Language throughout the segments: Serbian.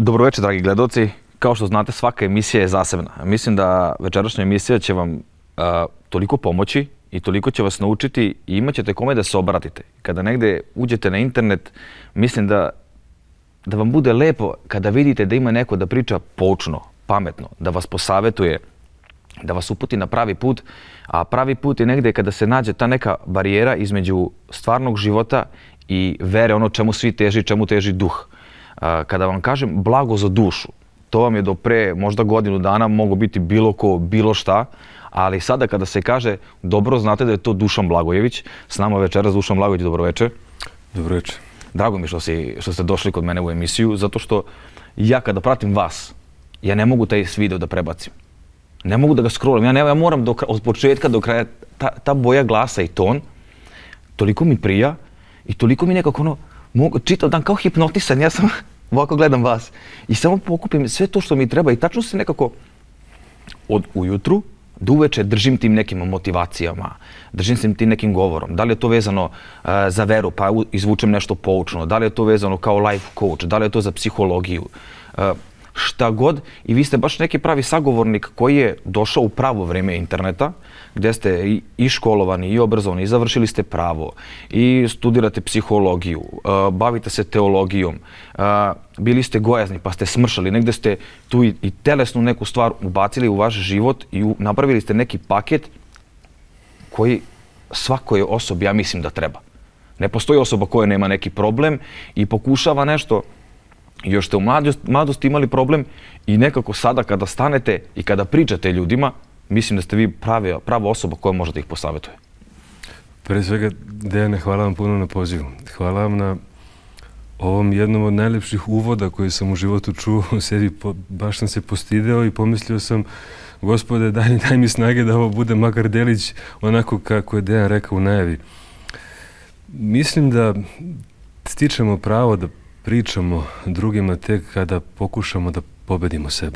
Dobroveče, dragi gledalci. Kao što znate, svaka emisija je zasebna. Mislim da večerašnja emisija će vam toliko pomoći i toliko će vas naučiti i imat ćete kome da se obratite. Kada negde uđete na internet, mislim da vam bude lepo kada vidite da ima neko da priča poučno, pametno, da vas posavetuje, da vas uputi na pravi put, a pravi put je negde kada se nađe ta neka barijera između stvarnog života i vere, ono čemu svi teži, čemu teži duh. Kada vam kažem blago za dušu, to vam je do pre možda godinu dana moglo biti bilo ko, bilo šta, ali sada kada se kaže dobro, znate da je to Dušan Blagojević. S nama večeras Dušan Blagojević, dobroveče. Dobroveče. Drago mi što ste došli kod mene u emisiju, zato što ja kada pratim vas, ja ne mogu taj video da prebacim. Ne mogu da ga scrollam, ja moram od početka do kraja, ta boja glasa i ton, toliko mi prija i toliko mi nekako ono, čitav dan kao hipnotisan, ja sam ovako gledam vas i samo pokupim sve to što mi treba i tačno se nekako od ujutru do uveče držim tim nekim motivacijama, držim se tim nekim govorom. Da li je to vezano za veru, pa izvučem nešto poučno, da li je to vezano kao life coach, da li je to za psihologiju, šta god. I vi ste baš neki pravi sagovornik koji je došao u pravo vreme interneta, gdje ste i školovani, i obrazovani, i završili ste pravo, i studirate psihologiju, bavite se teologijom, bili ste gojazni pa ste smršali, negdje ste tu i telesnu neku stvar ubacili u vaš život i napravili ste neki paket koji svakoj osobi, ja mislim da treba. Ne postoji osoba koja nema neki problem i pokušava nešto. Još ste u mladosti imali problem i nekako sada kada stanete i kada pričate ljudima, mislim da ste vi prava osoba koja može da ih posavetuje. Pre svega, Dejane, hvala vam puno na pozivu. Hvala vam na ovom jednom od najlepših uvoda koji sam u životu čuo u sebi. Baš sam se postideo i pomislio sam, Gospode, daj mi snage da ovo bude makar delić onako kako je Dejan rekao u najavi. Mislim da stičemo pravo da pričamo drugima tek kada pokušamo da pobedimo sebe.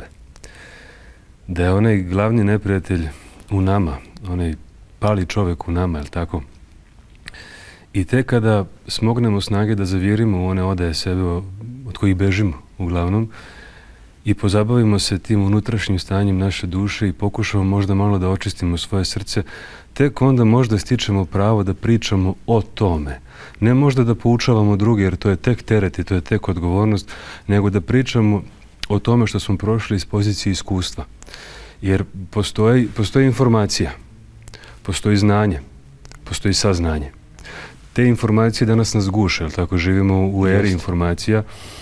Da je onaj glavni neprijatelj u nama, onaj pali čovek u nama, je li tako? I tek kada smognemo snage da zavirimo u one odaje sebe od kojih bežimo uglavnom i pozabavimo se tim unutrašnjim stanjem naše duše i pokušamo možda malo da očistimo svoje srce, tek onda možda stičemo pravo da pričamo o tome. Ne možda da poučavamo druge, jer to je tek teret i to je tek odgovornost, nego da pričamo o tome što smo prošli iz pozicije iskustva. Jer postoji informacija, postoji znanje, postoji saznanje. Te informacije danas nas guše, jer tako živimo u eri informacija,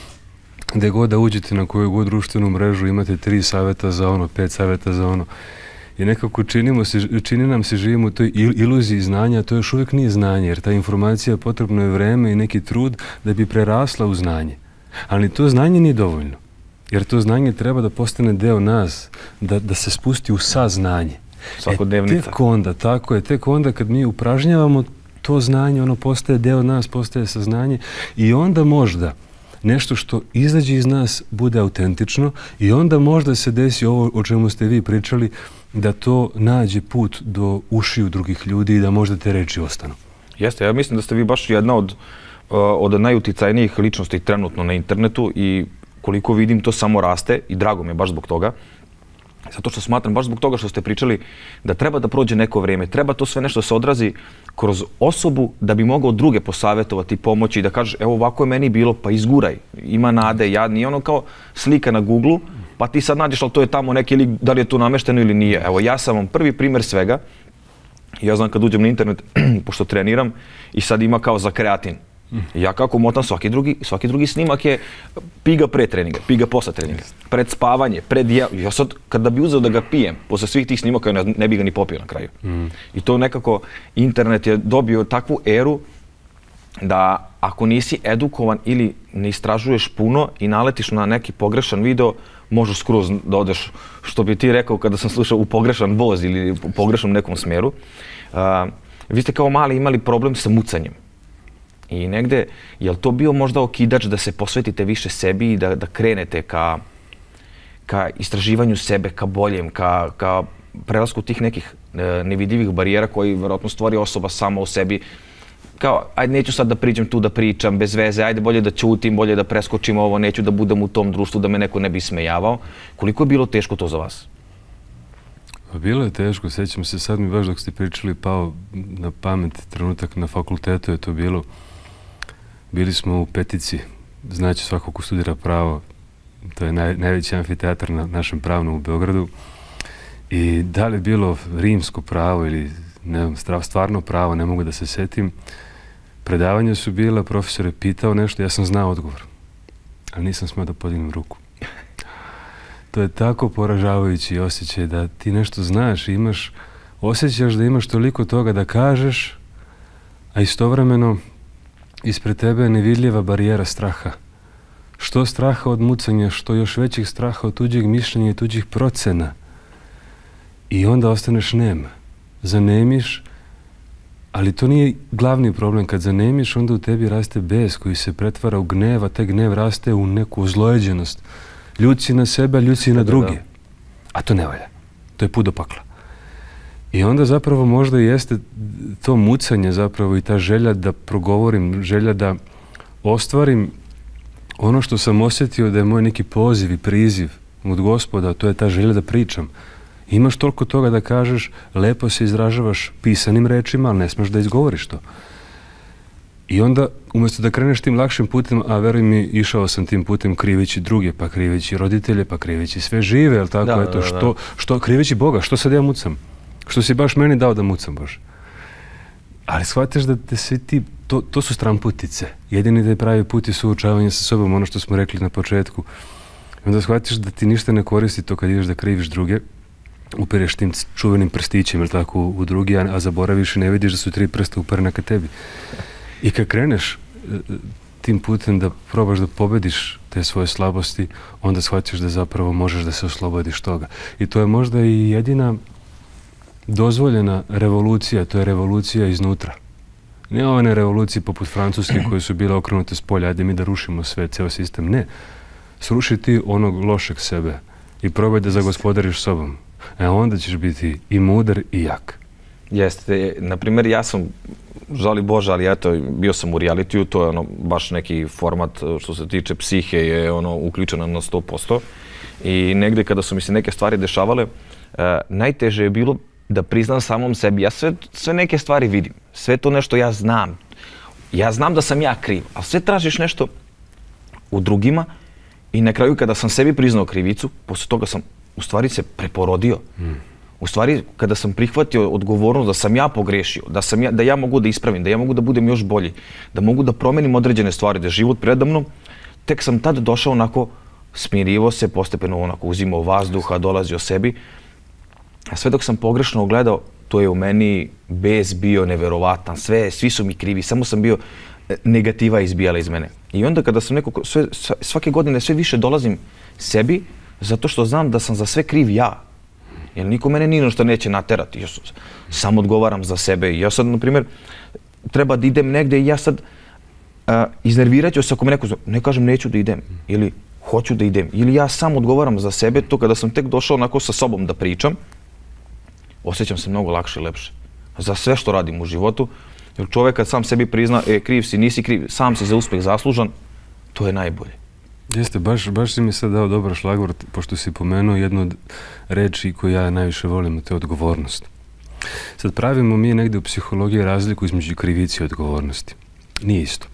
gde god da uđete na koju god društvenu mrežu imate 3 saveta za ono, 5 saveta za ono. I nekako čini nam se živimo u toj iluziji znanja, a to još uvijek nije znanje, jer ta informacija potrebno je vreme i neki trud da bi prerasla u znanje. Ali to znanje nije dovoljno, jer to znanje treba da postane deo nas, da se spusti u saznanje. Svakodnevnica. Tek onda, tako je, tek onda kad mi upražnjavamo to znanje, ono postaje deo nas, postaje saznanje i onda možda nešto što izađe iz nas bude autentično i onda možda se desi ovo o čemu ste vi pričali, da to nađe put do ušiju drugih ljudi i da možda te reči ostanu. Jeste, ja mislim da ste vi baš jedna od najuticajnijih ličnosti trenutno na internetu i koliko vidim to samo raste i drago mi je baš zbog toga. Zato što smatram, baš zbog toga što ste pričali, da treba da prođe neko vrijeme, treba to sve nešto se odrazi kroz osobu da bi mogao druge posavetovati, pomoći i da kažeš evo ovako je meni bilo, pa izguraj, ima nade, nije ono kao slika na Google-u, pa ti sad nađeš ali to je tamo neki lik, da li je to namešteno ili nije. Evo ja sam vam prvi primjer svega, ja znam kad uđem na internet, pošto treniram i sad ima kao za kreatin. Ja kako motam svaki drugi snimak je piga pre treninga, piga posle treninga, pred spavanje, pred ja sad kada bi uzeo da ga pijem, posle svih tih snimaka ne bi ga ni popio na kraju. I to nekako internet je dobio takvu eru da ako nisi edukovan ili ne istražuješ puno i naletiš na neki pogrešan video, možeš skroz da odeš, što bi ti rekao kada sam slušao, u pogrešan voz ili u pogrešnom nekom smjeru. Vi ste kao mali imali problem sa mucanjem. I negde, je li to bio možda okidač da se posvetite više sebi i da krenete ka istraživanju sebe, ka boljem, ka prelasku tih nekih nevidljivih barijera koji vjerojatno stvori osoba sama u sebi kao, ajde neću sad da priđem tu da pričam bez veze, ajde bolje da ćutim, bolje da preskočim ovo, neću da budem u tom društvu da me neko ne bi smejavao. Koliko je bilo teško to za vas? Bilo je teško, sjećam se, sad mi baš dok ste pričali pao na pamet trenutak na fakultetu je to bilo. Bili smo u Petici, znači svako ko studira pravo, to je najveći amfiteatar na našem pravnom u Beogradu. I da li je bilo rimsko pravo ili ne znam, stvarno pravo, ne mogu da se setim. Predavanja su bila, profesor je pitao nešto, ja sam znao odgovor, ali nisam smeo da podignem ruku. To je tako poražavajući osjećaj da ti nešto znaš i osjećaš da imaš toliko toga da kažeš, a istovremeno ispred tebe je nevidljiva barijera straha. Što straha od mucanja, što još većih straha od tuđeg mišljenja i tuđih procena. I onda ostaneš nem. Zanemiš, ali to nije glavni problem. Kad zanemiš, onda u tebi raste bes koji se pretvara u gnev, a taj gnev raste u neku ozlojeđenost. Ljut si na sebe, ljut si na druge. A to ne valja. To je put do pakla. I onda zapravo možda jeste to mucanje zapravo i ta želja da progovorim, želja da ostvarim ono što sam osjetio da je moj neki poziv i priziv od Gospoda, to je ta želja da pričam. Imaš toliko toga da kažeš, lepo se izražavaš pisanim rečima, ali ne smeš da izgovoriš to. I onda, umjesto da kreneš tim lakšim putem, a veruj mi, išao sam tim putem kriveći druge, pa kriveći roditelje, pa kriveći sve žive, jel tako? Eto, što kriveći Boga, što sad ja mucam? Što si baš meni dao da mucam, Bože? Ali shvatiš da te svi ti, to su stramputice. Jedini da je pravi put je suočavanje sa sobom, ono što smo rekli na početku. I onda shvatiš da ti ništa ne koristi to kad ideš da kriviš druge, upereš tim čuvenim prstićem, jel tako, u drugi, a zaboraviš i ne vidiš da su 3 prsta uperena ka tebi. I kad kreneš tim putem da probaš da pobediš te svoje slabosti, onda shvatiš da zapravo možeš da se oslobodiš toga. I to je možda i jedina dozvoljena revolucija, to je revolucija iznutra. Ne one revolucije poput Francuske koje su bile okrenute s polja, ajde mi da rušimo sve, ceo sistem. Ne. Sruši ti onog lošeg sebe i probaj da zagospodariš sobom. Onda ćeš biti i mudar i jak. Jeste. Naprimjer, ja sam, žali Bože, ali eto, bio sam u realitiju, to je baš neki format što se tiče psihe je uključeno na 100%. I negde kada su mi se neke stvari dešavale, najteže je bilo da priznam samom sebi. Ja sve neke stvari vidim, sve to nešto ja znam. Ja znam da sam ja kriv, ali sve tražiš nešto u drugima i na kraju kada sam sebi priznao krivicu, posle toga sam u stvari se preporodio. U stvari, kada sam prihvatio odgovornost da sam ja pogrešio, da ja mogu da ispravim, da ja mogu da budem još bolji, da mogu da promenim određene stvari, da je život predamnom, tek sam tad došao onako, smirivo se, postepeno onako uzimao vazduha, dolazio sebi. A sve dok sam pogrešno gledao, to je u meni bes bio neverovatan, svi su mi krivi, samo sam bio negativa izbijala iz mene. I onda kada sam svake godine sve više dolazim sebi, zato što znam da sam za sve kriv ja. Jer niko mene ni što neće naterati. Ja sam odgovaram za sebe. I ja sad, na primjer, treba da idem negde i ja sad iznervirat ću se ako me neko zove. Ne kažem neću da idem. Ili hoću da idem. Ili ja sam odgovaram za sebe. To kada sam tek došao onako sa sobom da pričam, osjećam se mnogo lakše i lepše. Za sve što radim u životu. Jer čovek kad sam sebi prizna, kriv si, nisi kriv, sam si za uspeh zaslužan, to je najbolje. Jeste, baš si mi sad dao dobar šlagvort, pošto si pomenuo jednu od reči koju ja najviše volim, to je odgovornost. Sad pravimo mi negde u psihologiji razliku između krivice i odgovornosti. Nije isto.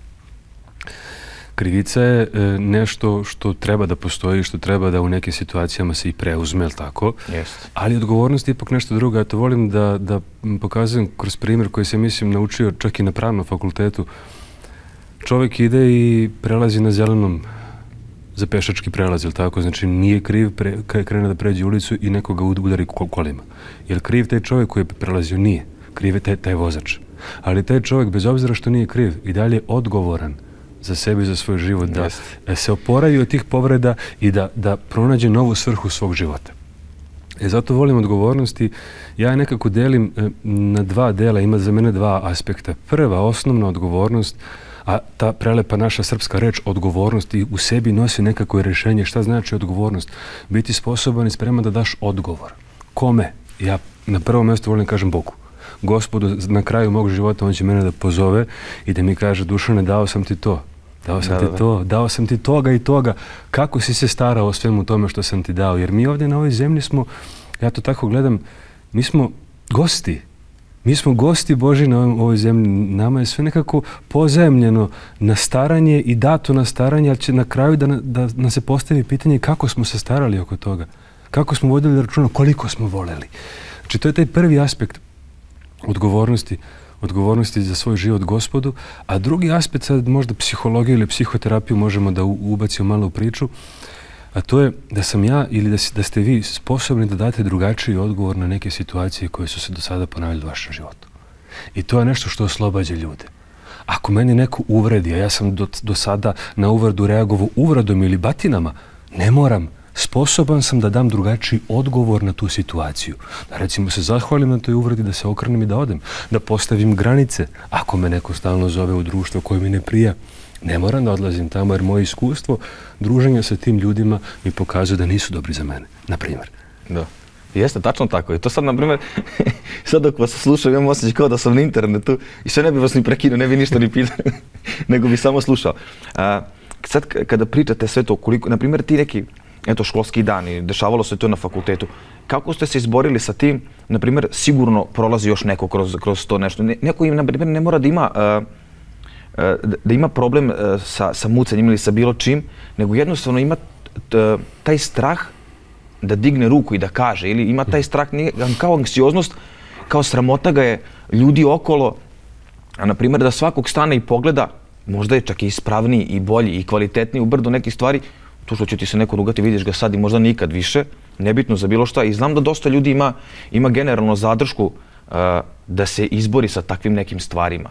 Krivica je nešto što treba da postoji, što treba da u nekim situacijama se i preuzme, ali tako? Jeste. Ali odgovornost je ipak nešto drugo. Ja to volim da pokazujem kroz primjer koji sam, mislim, naučio čak i na pravnom fakultetu. Čovjek ide i prelazi na zelenom za pešački prelaz, jel tako? Znači nije kriv, krene da pređe ulicu i nekoga udari kolima. Jer kriv taj čovjek koji je prelazio? Nije. Kriv je taj vozač. Ali taj čovjek, bez obzira što nije kriv, i dalje je odgovoran za sebe i za svoj život, da se oporavi od tih povreda i da pronađe novu svrhu svog života. Zato volim odgovornosti. Ja nekako delim na 2 dela, ima za mene 2 aspekta. Prva, osnovna odgovornost, a ta prelepa naša srpska reč odgovornost i u sebi nosi nekako rješenje. Šta znači odgovornost? Biti sposoban i spreman da daš odgovor. Kome? Ja na prvom mjestu volim kažem Bogu. Gospodu na kraju mog života, on će mene da pozove i da mi kaže, Dušane, dao sam ti to. Dao sam ti to, dao sam ti toga i toga. Kako si se starao o svemu tome što sam ti dao? Jer mi ovdje na ovoj zemlji smo, ja to tako gledam, mi smo gosti. Mi smo gosti Boži na ovoj zemlji. Nama je sve nekako pozajemljeno na staranje i dato na staranje, ali će na kraju da nam se postavi pitanje kako smo se starali oko toga. Kako smo vodili računa, koliko smo voleli. Znači, to je taj prvi aspekt odgovornosti za svoj život Gospodu, a drugi aspekt, sad možda psihologiju ili psihoterapiju možemo da ubacimo malo u priču, a to je da sam ja ili da ste vi sposobni da date drugačiji odgovor na neke situacije koje su se do sada ponavljali u vašem životu. I to je nešto što oslobađa ljude. Ako meni neko uvredi, a ja sam do sada na uvredu reagovao uvredom ili batinama, ne moram. Sposoban sam da dam drugačiji odgovor na tu situaciju. Da recimo se zahvalim na toj uvredi, da se okrenem i da odem. Da postavim granice. Ako me neko stalno zove u društvo koje mi ne prija, ne moram da odlazim tamo jer moje iskustvo druženja sa tim ljudima mi pokazuje da nisu dobri za mene, na primjer. Da. Jeste, tačno tako. I to sad, na primjer, sad dok vas slušam, imam osjećaj kao da sam na internetu i sve ne bi vas ni prekinuo, ne bi ništa ni pitao, nego bi samo slušao. Sad kada pričate sve to, koliko, na primjer, ti neki školski dani, dešavalo se to na fakultetu, kako ste se izborili sa tim, na primjer, sigurno prolazi još neko kroz to nešto. Neko im, na primjer, ne mora da ima problem sa mucanjem ili sa bilo čim, nego jednostavno ima taj strah da digne ruku i da kaže, ili ima taj strah kao anksioznost, kao sramota ga je ljudi okolo, a na primjer da svakog stane i pogleda, možda je čak i ispravniji i bolji i kvalitetniji u brdo nekih stvari, to što će ti se neko rugati, vidiš ga sad i možda nikad više, nebitno za bilo šta. I znam da dosta ljudi ima generalno zadršku da se izbori sa takvim nekim stvarima.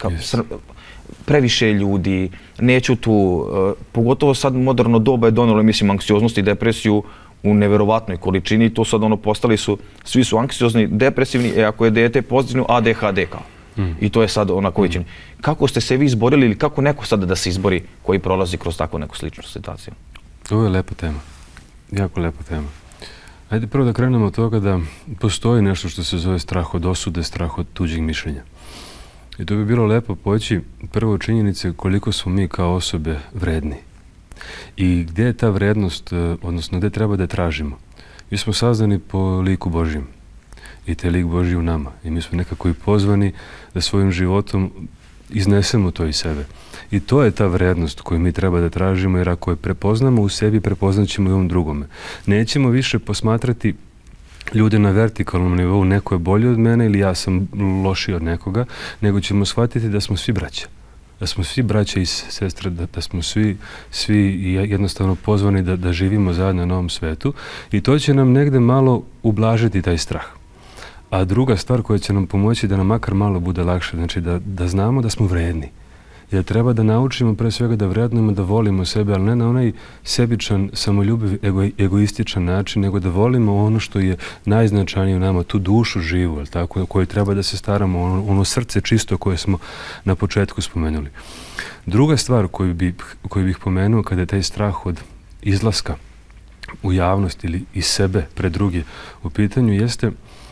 Previše ljudi, neću tu, pogotovo sad moderno doba je donelo, mislim, anksioznost i depresiju u neverovatnoj količini i to sad postali su, svi su anksiozni, depresivni, ako je dijete pozitivno, ADHD kao. I to je sad onako većini. Kako ste se vi izborili ili kako neko sada da se izbori koji prolazi kroz takvu neku sličnu situaciju? Ovo je lepa tema. Jako lepa tema. Ajde prvo da krenemo od toga da postoji nešto što se zove strah od osude, strah od tuđih mišljenja. I to bi bilo lepo poći prvo činjenice koliko smo mi kao osobe vredni. I gdje je ta vrednost, odnosno gdje treba da je tražimo. Mi smo sazdani po liku Božjem. I taj lik Božji u nama. I mi smo nekako i pozvani da svojim životom iznesemo to iz sebe. I to je ta vrednost koju mi treba da tražimo, jer ako je prepoznamo u sebi, prepoznat ćemo i ovom drugome. Nećemo više posmatrati ljude na vertikalnom nivou, neko je bolji od mene ili ja sam lošiji od nekoga, nego ćemo shvatiti da smo svi braća. Da smo svi braća i sestre, da smo svi jednostavno pozvani da živimo zajedno na ovom svetu i to će nam negde malo ublažiti taj strah. A druga stvar koja će nam pomoći da nam makar malo bude lakše, znači da znamo da smo vredni. Jer treba da naučimo pre svega da vrednujemo, da volimo sebe, ali ne na onaj sebičan, samoljubiv, egoističan način, nego da volimo ono što je najznačajnije u nama, tu dušu živu, tako, koju treba da se staramo, ono srce čisto koje smo na početku spomenuli. Druga stvar koju bih pomenuo kada je taj strah od izlaska u javnost ili iz sebe pred druge u pitanju jeste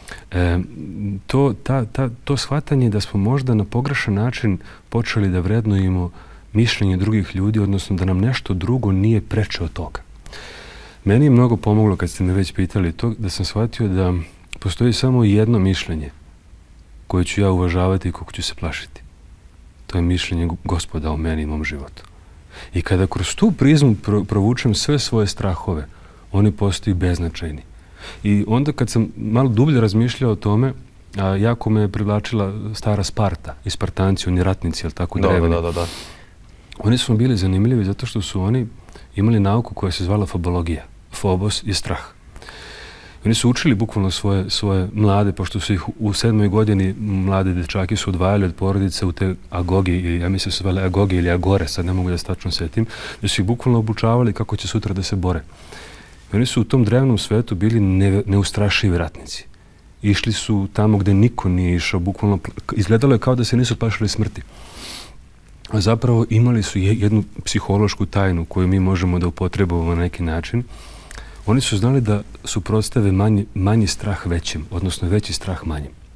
to shvatanje da smo možda na pogrešan način počeli da vrednujemo mišljenje drugih ljudi, odnosno da nam nešto drugo nije preče od toga. Meni je mnogo pomoglo kad ste me već pitali to, da sam shvatio da postoji samo jedno mišljenje koje ću ja uvažavati i kog ću se plašiti. To je mišljenje Gospoda o meni i mom životu. I kada kroz tu prizmu provučem sve svoje strahove, oni postaju beznačajni. I onda kad sam malo dublje razmišljao o tome, jako me je privlačila stara Sparta i Spartanci, oni ratnici, ali tako drevni. Da. Oni su mi bili zanimljivi zato što su oni imali nauku koja se zvala fobologija. Phobos je strah. Oni su učili bukvalno svoje mlade, pošto su ih u 7. godini mlade dečaki su odvajali od porodice u te agogi, ili ja mislim se zvale agogi ili agore, sad ne mogu da se tačno setim, da su ih bukvalno obučavali kako će sutra da se bore. I oni su u tom drevnom svetu bili neustrašivi ratnici. Išli su tamo gde niko nije išao, bukvalno izgledalo je kao da se nisu plašili smrti. A zapravo imali su jednu psihološku tajnu koju mi možemo da upotrebujemo na neki način. Oni su znali da suprotstave manji strah većem, odnosno veći strah manjim.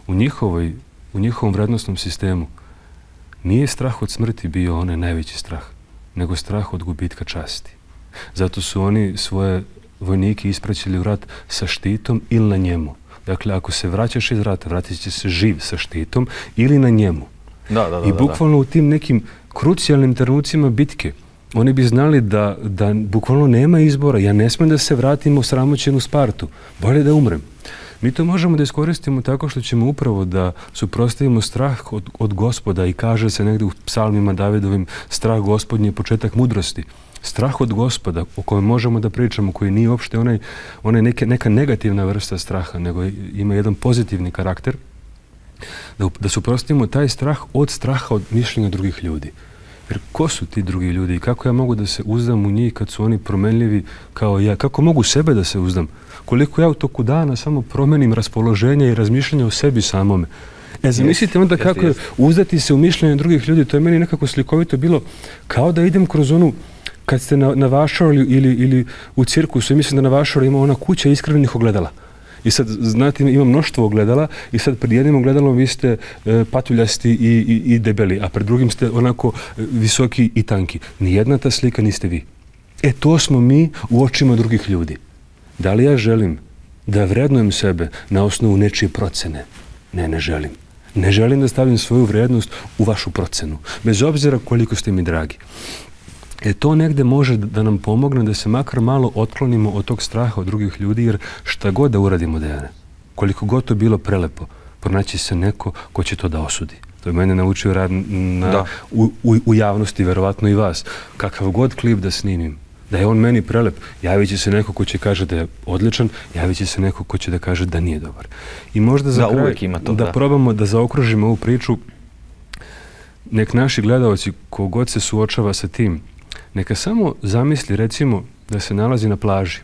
u njihovom vrednostnom sistemu nije strah od smrti bio onaj najveći strah, nego strah od gubitka časti. Zato su oni svoje vojnike ispraćili u rat sa štitom ili na njemu. Dakle, ako se vraćaš iz rata, vratit će se živ sa štitom ili na njemu. I bukvalno u tim nekim krucijalnim trenucima bitke, oni bi znali da bukvalno nema izbora. Ja ne smem da se vratim u sramoćenu Spartu. Bolje da umrem. Mi to možemo da iskoristimo tako što ćemo upravo da suprotstavimo strah od Gospoda i kaže se negdje u psalmima Davidovim strah Gospodnji je početak mudrosti. Strah od Gospoda o kojem možemo da pričamo, koji nije uopšte neka negativna vrsta straha, nego ima jedan pozitivni karakter, da suprotstavimo taj strah od straha od mišljenja drugih ljudi. Jer ko su ti drugi ljudi i kako ja mogu da se uzdam u njih kad su oni promenljivi kao ja? Kako mogu sebe da se uzdam? Koliko ja u toku dana samo promenim raspoloženje i razmišljanje o sebi samome. Zamislite onda kako je uzdati se u mišljenje drugih ljudi. To je meni nekako slikovito bilo kao da idem kroz onu, kad ste na Vašaru ili u cirkusu, i mislim da na Vašaru ima ona kuća iskrivljenih ogledala. I sad, znate, ima mnoštvo ogledala i sad pred jednim ogledalom vi ste patuljasti i debeli, a pred drugim ste onako visoki i tanki. Nijedna ta slika niste vi. To smo mi u očima drugih ljudi. Da li ja želim da vrednujem sebe na osnovu nečije procene? Ne želim. Ne želim da stavim svoju vrednost u vašu procenu, bez obzira koliko ste mi dragi. To negde može da nam pomogne da se makar malo otklonimo od tog straha od drugih ljudi, jer šta god da uradimo, Dejane, koliko god to bilo prelepo, pronaći se neko ko će to da osudi. To je mene naučio rad u javnosti, verovatno i vas. Kakav god klip da snimim, da je on meni prelep, javit će se neko ko će kaže da je odličan, javit će se neko ko će da kaže da nije dobar. I možda za kraj da probamo da zaokružimo ovu priču, nek naši gledalci, kogod se suočava sa tim, neka samo zamisli, recimo, da se nalazi na plaži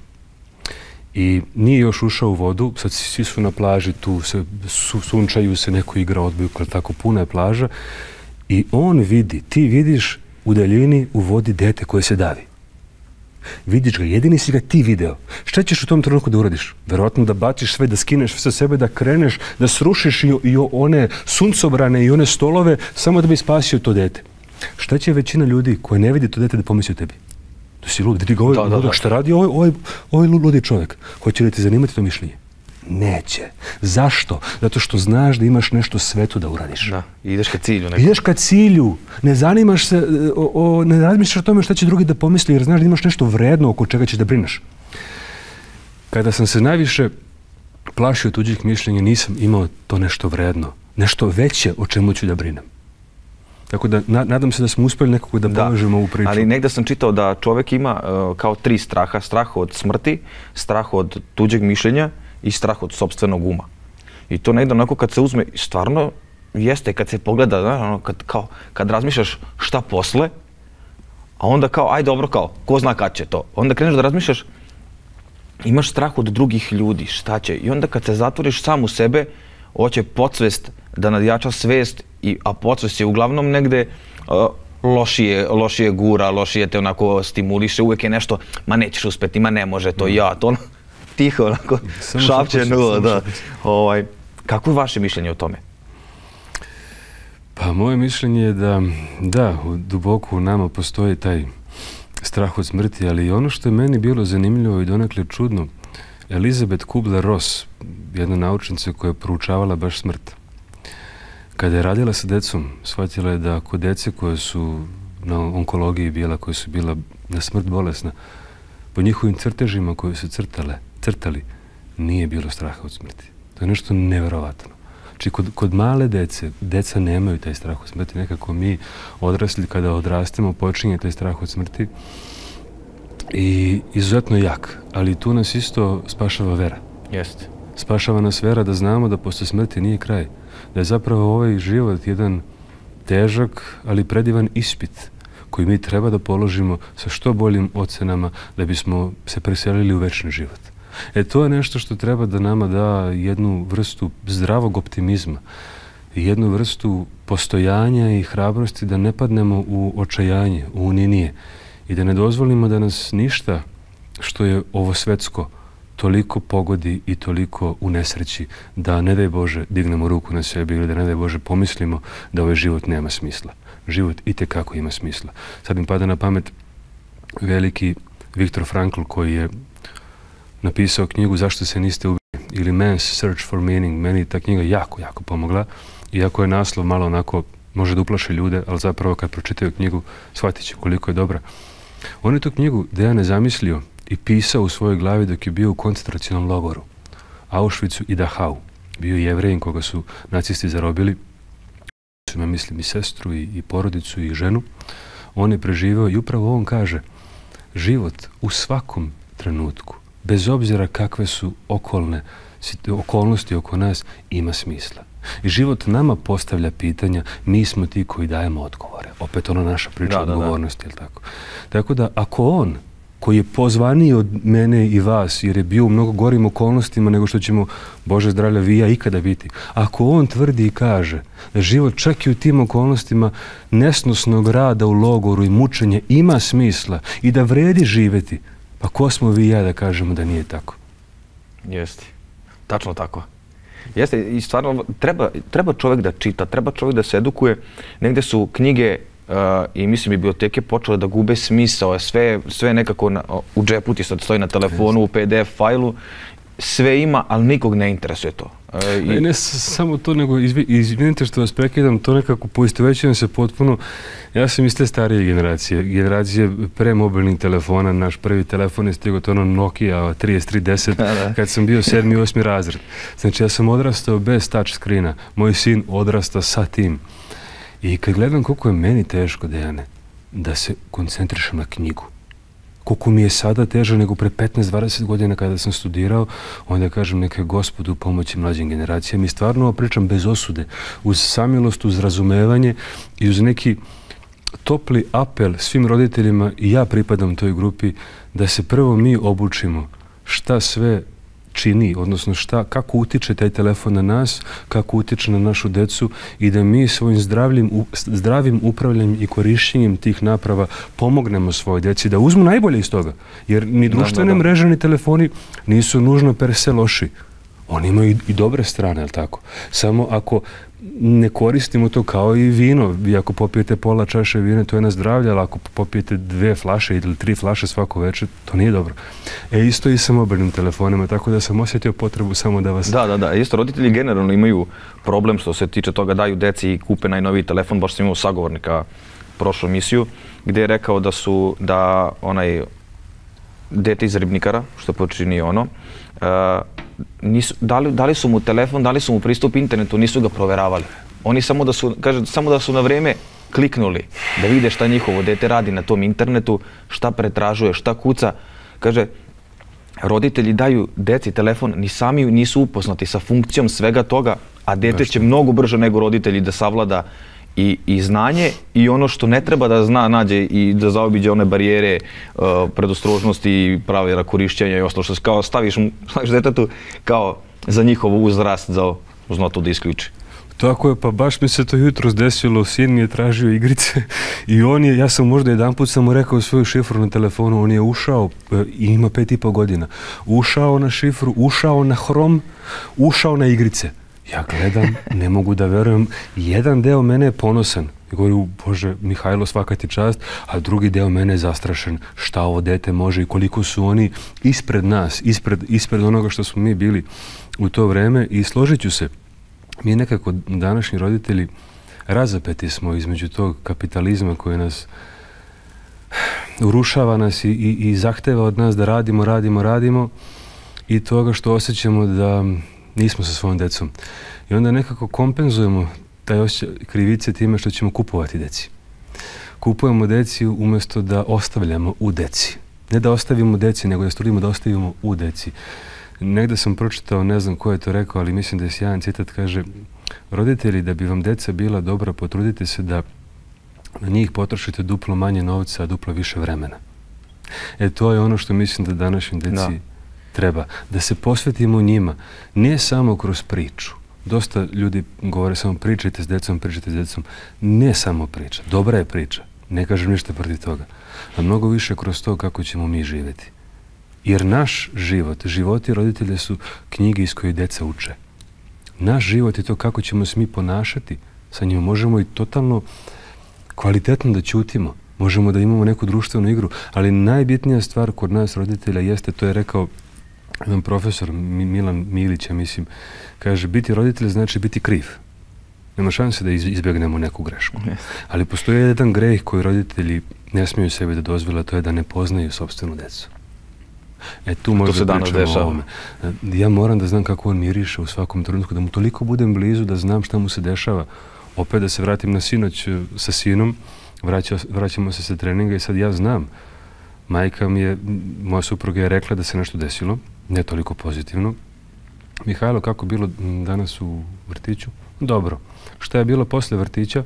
i nije još ušao u vodu, sad svi su na plaži, tu se sunčaju se, neko igra odbojku, tako puna je plaža, i on vidi, ti vidiš u daljini u vodi dete koje se davi. Vidiš ga, jedini si ga ti video. Šta ćeš u tom trenutku da uradiš? Verovatno da baciš sve, da skineš sve sa sebe, da kreneš, da srušiš i one suncobrane i one stolove samo da bi spasio to dete. Šta će većina ljudi koja ne vidi to dete da pomisli o tebi? Da si lud, vidi ga ovaj ludak, šta radi ovaj ludi čovjek? Hoće li te zanimati to mišljenje? Neće. Zašto? Zato što znaš da imaš nešto sveto da uradiš. Da, ideš ka cilju. Ideš ka cilju. Ne zanimaš se, ne razmišljaš o tome šta će drugi da pomisli, jer znaš da imaš nešto vredno oko čega ćeš da brineš. Kada sam se najviše plašio tuđih mišljenja, nisam imao to nešto vredno, nešto veće o čemu ću da brinem. Tako da nadam se da smo uspjeli nekako da povežemo ovu priču. Ali negdje sam čitao da čovjek ima kao 3 straha. Strah od smrti, strah od tuđeg mišljenja i strah od sopstvenog uma. I to negdje onako kad se uzme, stvarno jeste, kad se pogleda, kad razmišljaš šta posle, a onda kao, aj dobro, kao, ko zna kad će to. Onda kreneš da razmišljaš, imaš strah od drugih ljudi, šta će. I onda kad se zatvoriš sam u sebe, hoće podsvest da nadjača svest, a podsvest je uglavnom negde lošije gura, lošije te onako stimuliše, uvijek je nešto, ma nećeš uspjeti, ma ne može to, ja, to tiho, onako, šapće nula, da. Kako je vaše mišljenje o tome? Pa moje mišljenje je da, duboko u nama postoji taj strah od smrti, ali ono što je meni bilo zanimljivo i donekle čudno, Elizabeth Kubler-Ross, jedna naučnica koja je proučavala baš smrt, kada je radila sa decom, shvatila je da kod dece koje su na onkologiji bila, koje su bila na smrt bolesna, po njihovim crtežima koje su crtali, nije bilo straha od smrti. To je nešto neverovatno. Znači, kod male dece, deca nemaju taj strah od smrti. Nekako mi odrasli, kada odrastemo, počinje taj strah od smrti i izuzetno jak. Ali tu nas isto spašava vera. Jeste. Spašava nas vera da znamo da posle smrti nije kraj. Da je zapravo ovaj život jedan težak, ali predivan ispit koji mi treba da položimo sa što boljim ocenama da bismo se preselili u večni život. To je nešto što treba da nama da jednu vrstu zdravog optimizma i jednu vrstu postojanja i hrabrosti da ne padnemo u očajanje, u uninije i da ne dozvolimo da nas ništa što je ovo svetsko toliko pogodi i toliko u nesreći da, ne daj Bože, dignemo ruku na sebi ili da, ne daj Bože, pomislimo da ovaj život nema smisla. Život itekako ima smisla. Sad mi pada na pamet veliki Viktor Frankl koji je napisao knjigu Zašto se niste ubili ili Man's Search for Meaning. Meni ta knjiga jako, jako pomogla. Iako je naslov malo onako, može da uplaši ljude, ali zapravo kad pročitaju knjigu shvatit će koliko je dobra. On je tu knjigu Dejane zamislio i pisao u svojoj glavi dok je bio u koncentracionom logoru, Auschwitzu i Dachau. Bio je Jevrejin koga su nacisti zarobili. Ja mislim i sestru i porodicu i ženu. On je preživeo i upravo on kaže život u svakom trenutku, bez obzira kakve su okolnosti oko nas, ima smisla. I život nama postavlja pitanja, mi smo ti koji dajemo odgovore. Opet ono naša priča odgovornosti, jel tako? Tako da ako on, koji je pozvaniji od mene i vas, jer je bio u mnogo gorim okolnostima nego što ćemo, Bože zdravlja, vi i ja ikada biti. Ako on tvrdi i kaže da život čak i u tim okolnostima nesnosnog rada u logoru i mučenja ima smisla i da vredi živjeti, pa ko smo vi i ja da kažemo da nije tako? Jeste, tačno tako. Jeste, i stvarno treba čovjek da čita, treba čovjek da se edukuje. Negde su knjige i mislim biblioteke počele da gube smisao, sve nekako u džepu ti sad stoji na telefonu, u PDF fajlu, sve ima, ali nikog ne interesuje to. Ne samo to, nego izvinite što vas prekidam, to nekako poistovećujem se potpuno. Ja sam iz te starije generacije pre mobilnih telefona. Naš prvi telefon je stigao, to ono Nokia 3310, kad sam bio 7. i 8. razred. Znači ja sam odrastao bez touch screena, moj sin odrasta sa tim. I kad gledam koliko je meni teško, Dejane, da se koncentrišem na knjigu, koliko mi je sada teže nego pre 15-20 godina kada sam studirao, onda kažem neka je Gospodu pomoći mlađim generacijama. I stvarno ovo pričam bez osude, uz samilost, uz razumevanje i uz neki topli apel svim roditeljima, i ja pripadam toj grupi, da se prvo mi obučimo šta sve čini, odnosno kako utiče taj telefon na nas, kako utiče na našu decu i da mi svojim zdravim upravljanjem i korišćenjem tih naprava pomognemo svojoj deci da uzmu najbolje iz toga. Jer ni društvene mreže ni telefoni nisu nužno per se loši. Oni imaju i dobre strane, ali tako? Samo ako ne koristimo to kao i vino. Vi ako popijete pola čaše vina, to je na zdravlje, ali ako popijete 2 flaše ili 3 flaše svako večer, to nije dobro. Isto i sa mobilnim telefonima, tako da sam osjetio potrebu samo da vas... Da. Isto roditelji generalno imaju problem što se tiče toga, daju deci i kupe najnoviji telefon. Baš sam imao sagovornika prošlu emisiju, gdje je rekao da onaj dete iz Ribnikara, što počini ono, dali su mu telefon, dali su mu pristup internetu, nisu ga proveravali. Oni samo da su na vrijeme kliknuli, da vide šta njihovo dete radi na tom internetu, šta pretražuje, šta kuca. Kaže, roditelji daju deci telefon, ni sami nisu upoznati sa funkcijom svega toga, a dete će mnogo brže nego roditelji da savlada i znanje i ono što ne treba da zna, nađe i da zaobiđe one barijere predostrožnosti i pravila korišćenja i ostalo što kao staviš detetu kao za njihov uzrast, za uznotu da isključi. Tako je, pa baš mi se to jutros desilo, sin mi je tražio igrice i ja sam možda jedanput sam mu rekao svoju šifru na telefonu, on je ušao i ima 5,5 godina, ušao na šifru, ušao na Chrome, ušao na igrice. Ja gledam, ne mogu da verujem, jedan deo mene je ponosan. I govorim, Bože, Mihajlo, svaka ti čast, a drugi deo mene je zastrašen. Šta ovo dete može i koliko su oni ispred nas, ispred onoga što smo mi bili u to vreme. I složit ću se, mi nekako današnji roditelji razapeti smo između tog kapitalizma koji nas urušava nas i zahteva od nas da radimo i toga što osjećamo da nismo sa svojom decom. I onda nekako kompenzujemo taj osjećaj krivice time što ćemo kupovati deci. Kupujemo deci umjesto da ostavljamo u deci. Ne da ostavimo deci, nego da studimo da ostavimo u deci. Negde sam pročitao, ne znam ko je to rekao, ali mislim da je sjajan citat, kaže: roditelji, da bi vam deca bila dobra, potrudite se da na njih potrošite duplo manje novca, a duplo više vremena. To je ono što mislim da današnjim deci treba. Da se posvetimo njima, ne samo kroz priču. Dosta ljudi govore samo pričajte s decom, Ne samo priča. Dobra je priča. Ne kažem ništa protiv toga. A mnogo više kroz to kako ćemo mi živjeti. Jer naš život, životi roditelja su knjige iz koje djeca uče. Naš život je to kako ćemo se mi ponašati sa njima. Možemo i totalno kvalitetno da ćutimo. Možemo da imamo neku društvenu igru. Ali najbitnija stvar kod nas roditelja jeste, to je rekao jedan profesor Milan Milić, ja mislim, kaže, biti roditelj znači biti kriv. Nema šanse da izbjegnemo neku grešku. Ali postoji jedan greh koji roditelji ne smiju sebi da dozvole, to je da ne poznaju sopstvenu decu. Tu možda pričamo o ovome. Ja moram da znam kako on miriše u svakom trenutku, da mu toliko budem blizu, da znam šta mu se dešava. Opet da se vratim na sinoć sa sinom, vraćamo se sa treninga i sad ja znam. Majka mi je, moja supruga je rekla da se nešto desilo, ne toliko pozitivno. Mihajlo, kako bilo danas u vrtiću? Dobro. Šta je bilo posle vrtića?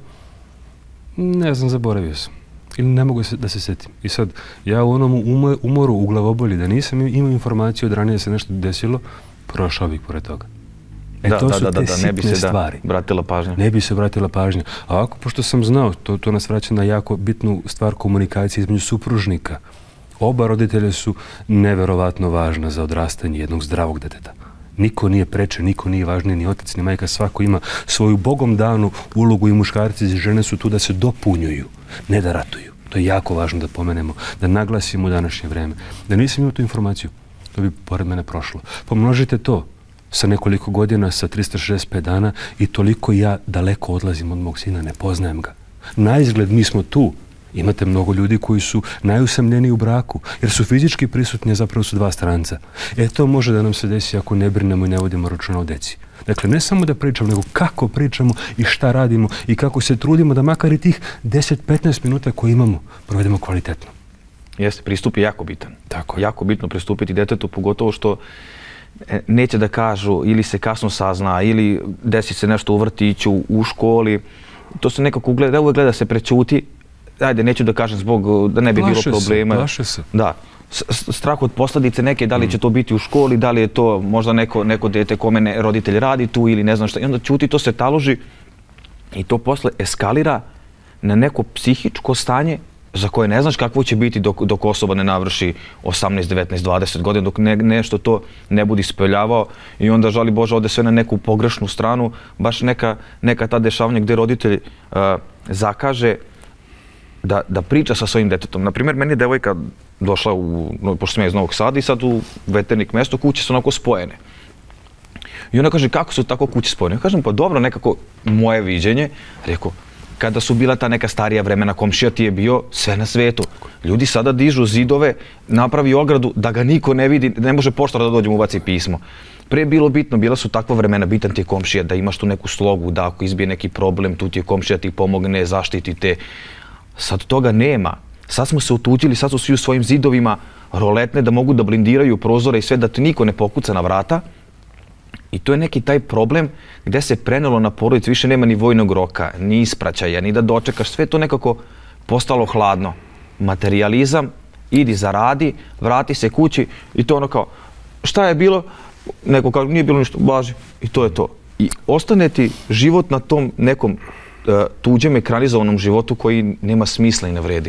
Ne znam, zaboravio sam. Ili ne mogu da se setim. I sad, ja u onom umoru u glavobolji, da nisam imao informaciju od ranije da se nešto desilo, prošao bih pored toga. To su te sitne stvari. Ne bi se obratila pažnja. A ovako, pošto sam znao, to nas vraća na jako bitnu stvar komunikacije između supružnika. Oba roditelja su neverovatno važna za odrastanje jednog zdravog deteta. Niko nije preče, niko nije važniji, ni otac, ni majka, svako ima svoju Bogom danu ulogu i muškarci i žene su tu da se dopunjuju, ne da ratuju. To je jako važno da pomenemo, da naglasimo u današnje vreme. Da nisam imao tu informaciju, to bi pored mene prošlo. Pomnožite to sa nekoliko godina, sa 365 dana i toliko ja daleko odlazim od mog sina, ne poznajem ga. Na izgled mi smo tu. Imate mnogo ljudi koji su najusamljeniji u braku, jer su fizički prisutni, a zapravo su dva stranca. To može da nam se desi ako ne brinemo i ne vodimo računa o deci. Dakle, ne samo da pričamo, nego kako pričamo i šta radimo i kako se trudimo da makar i tih 10-15 minuta koje imamo provedemo kvalitetno. Jeste, pristup je jako bitan. Tako. Jako bitno pristupiti detetu, pogotovo što neće da kažu ili se kasno sazna ili desi se nešto u vrtiću, u školi. To se nekako uvek gleda se prećuti. Ajde, neću da kažem zbog da ne bi bilo problema. Plaše se. Da. Strah od posljedice neke, da li će to biti u školi, da li je to možda neko dete kome roditelj radi tu ili ne znam šta. I onda ćuti, to se taloži i to posle eskalira na neko psihičko stanje za koje ne znaš kakvo će biti dok osoba ne navrši 18, 19, 20 godina, dok nešto to ne budi ispoljavao i onda, žali Bože, ode sve na neku pogrešnu stranu, baš neka ta dešavanja gdje roditelj zakaže da priča sa svojim detetom. Naprimjer, meni je devojka došla, pošto sam ja iz Novog Sada i sad u veternik mesto, kuće su onako spojene. I ona kaže, kako su tako kuće spojene? Ja kažem, pa dobro, nekako moje viđenje. Rekao, kada su bila ta neka starija vremena, komšija ti je bio sve na svetu. Ljudi sada dižu zidove, napravi ogradu da ga niko ne vidi, ne može poštar da dođe mu ubaci pismo. Pre je bilo bitno, bila su takva vremena, bitan ti je komšija, da imaš tu neku slogu, da ako izbije neki problem, tu ti je komšija, ti pomogne, zaštiti te. Sad toga nema. Sad smo se otuđili, sad su svi u svojim zidovima roletne da mogu da blindiraju prozore i sve, da ti niko ne pokuca na vrata. I to je neki taj problem gde se prenelo na porodicu, više nema ni vojnog roka, ni ispraćaja, ni da dočekaš, sve to nekako postalo hladno. Materijalizam, idi zaradi, vrati se kući i to ono kao, šta je bilo? Neko kaže, nije bilo ništa, blaži. I to je to. I ostane ti život na tom nekom tuđem ekranizovanom životu koji nema smisla i ne vredi.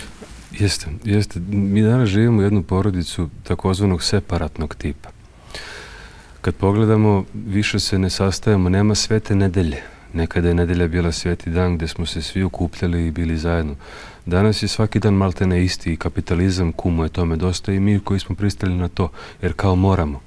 Jeste. Mi danas živimo u jednu porodicu takozvanog separatnog tipa. Kad pogledamo, više se ne sastajemo, nema svete nedelje. Nekada je nedelja bila sveti dan gdje smo se svi okupljali i bili zajedno. Danas je svaki dan maltene isti i kapitalizam kumuje tome dosta i mi koji smo pristali na to, jer kao moramo.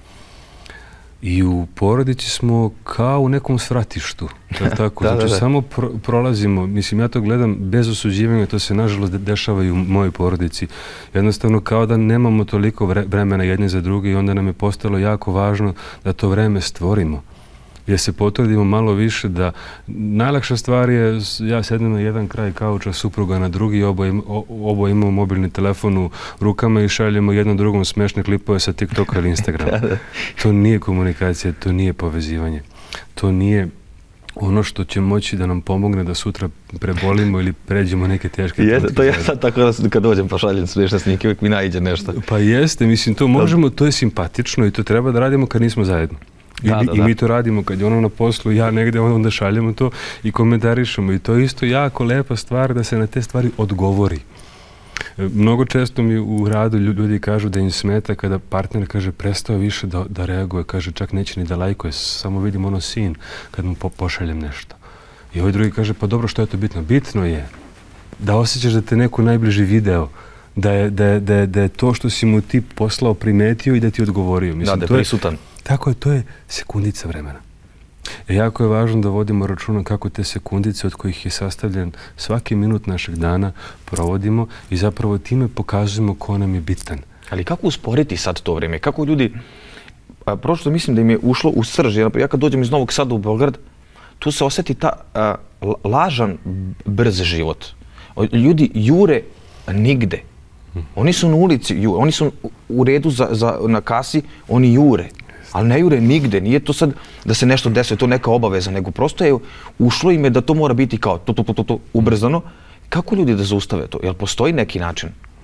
I u porodici smo kao u nekom svratištu, tako? Znači samo prolazimo, mislim ja to gledam bez osuđivanja, to se nažalost dešava i u mojoj porodici. Jednostavno kao da nemamo toliko vremena jedni za drugi i onda nam je postalo jako važno da to vreme stvorimo. Jer se potrudimo malo više da najlakša stvar je ja sednem na jedan kraj kauča, supruga na drugi, oboje imamo mobilni telefon u rukama i šaljemo jednom drugom smešne klipove sa TikToka ili Instagrama. To nije komunikacija, to nije povezivanje. To nije ono što će moći da nam pomogne da sutra prebolimo ili pređemo neke teške trenutke. To ja sad tako da kad dođem pa šaljem smiješne snike, uvijek mi naiđe nešto. Pa jeste, mislim to možemo, to je simpatično i to treba da radimo kad nismo zajedno. I mi to radimo kad je ono na poslu, ja negde, onda šaljemo to i komentarišemo. I to je isto jako lepa stvar da se na te stvari odgovori. Mnogo često mi u radu ljudi kažu da im smeta kada partner kaže prestao više da reaguje, kaže čak neće ni da lajkuje, samo vidim ono sin kad mu pošaljem nešto. I ovaj drugi kaže pa dobro, što je to bitno? Bitno je da osjećaš da te neko najbliži video, da je to što si mu ti poslao primetio i da ti odgovorio. Mislim, da je prisutan. Tako je, to je sekundica vremena. Jako je važno da vodimo računa kako te sekundice od kojih je sastavljen svaki minut našeg dana provodimo i zapravo time pokazujemo ko nam je bitan. Ali kako usporiti sad to vrijeme? Kako ljudi, prosto mislim da im je ušlo u srž, jer ja kad dođem iz Novog Sada u Beograd, tu se osjeti ta lažan, brz život. Ljudi jure nigde. Oni su na ulici, oni su u redu na kasi, oni jure. Ali ne jure nigde, nije to sad da se nešto desuje, to neka obaveza, nego prosto je ušlo im je da to mora biti kao to ubrzano. Kako ljudi da zaustave to? Jel postoji neki način?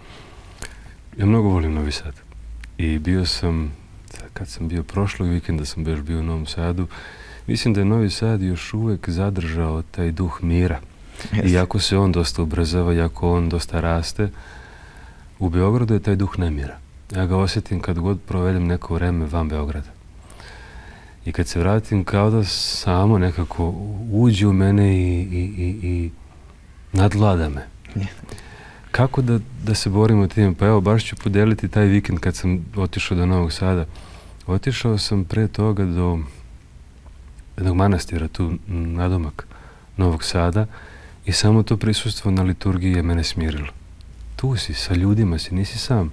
Ja mnogo volim Novi Sad. I bio sam, kad sam bio prošlog vikenda, sam baš bio u Novom Sadu. Mislim da je Novi Sad još uvek zadržao taj duh mira. Iako se on dosta ubrzava, iako on dosta raste, u Beogradu je taj duh nemira. Ja ga osjetim kad god provedem neko vreme van Beograda. I kad se vratim, kao da samo nekako uđe u mene i nadvlada me. Kako da se borimo tim? Pa evo, baš ću podeliti taj vikend kad sam otišao do Novog Sada. Otišao sam pre toga do jednog manastira, tu nadomak Novog Sada, i samo to prisustvo na liturgiji je mene smirilo. Tu si, sa ljudima si, nisi sam.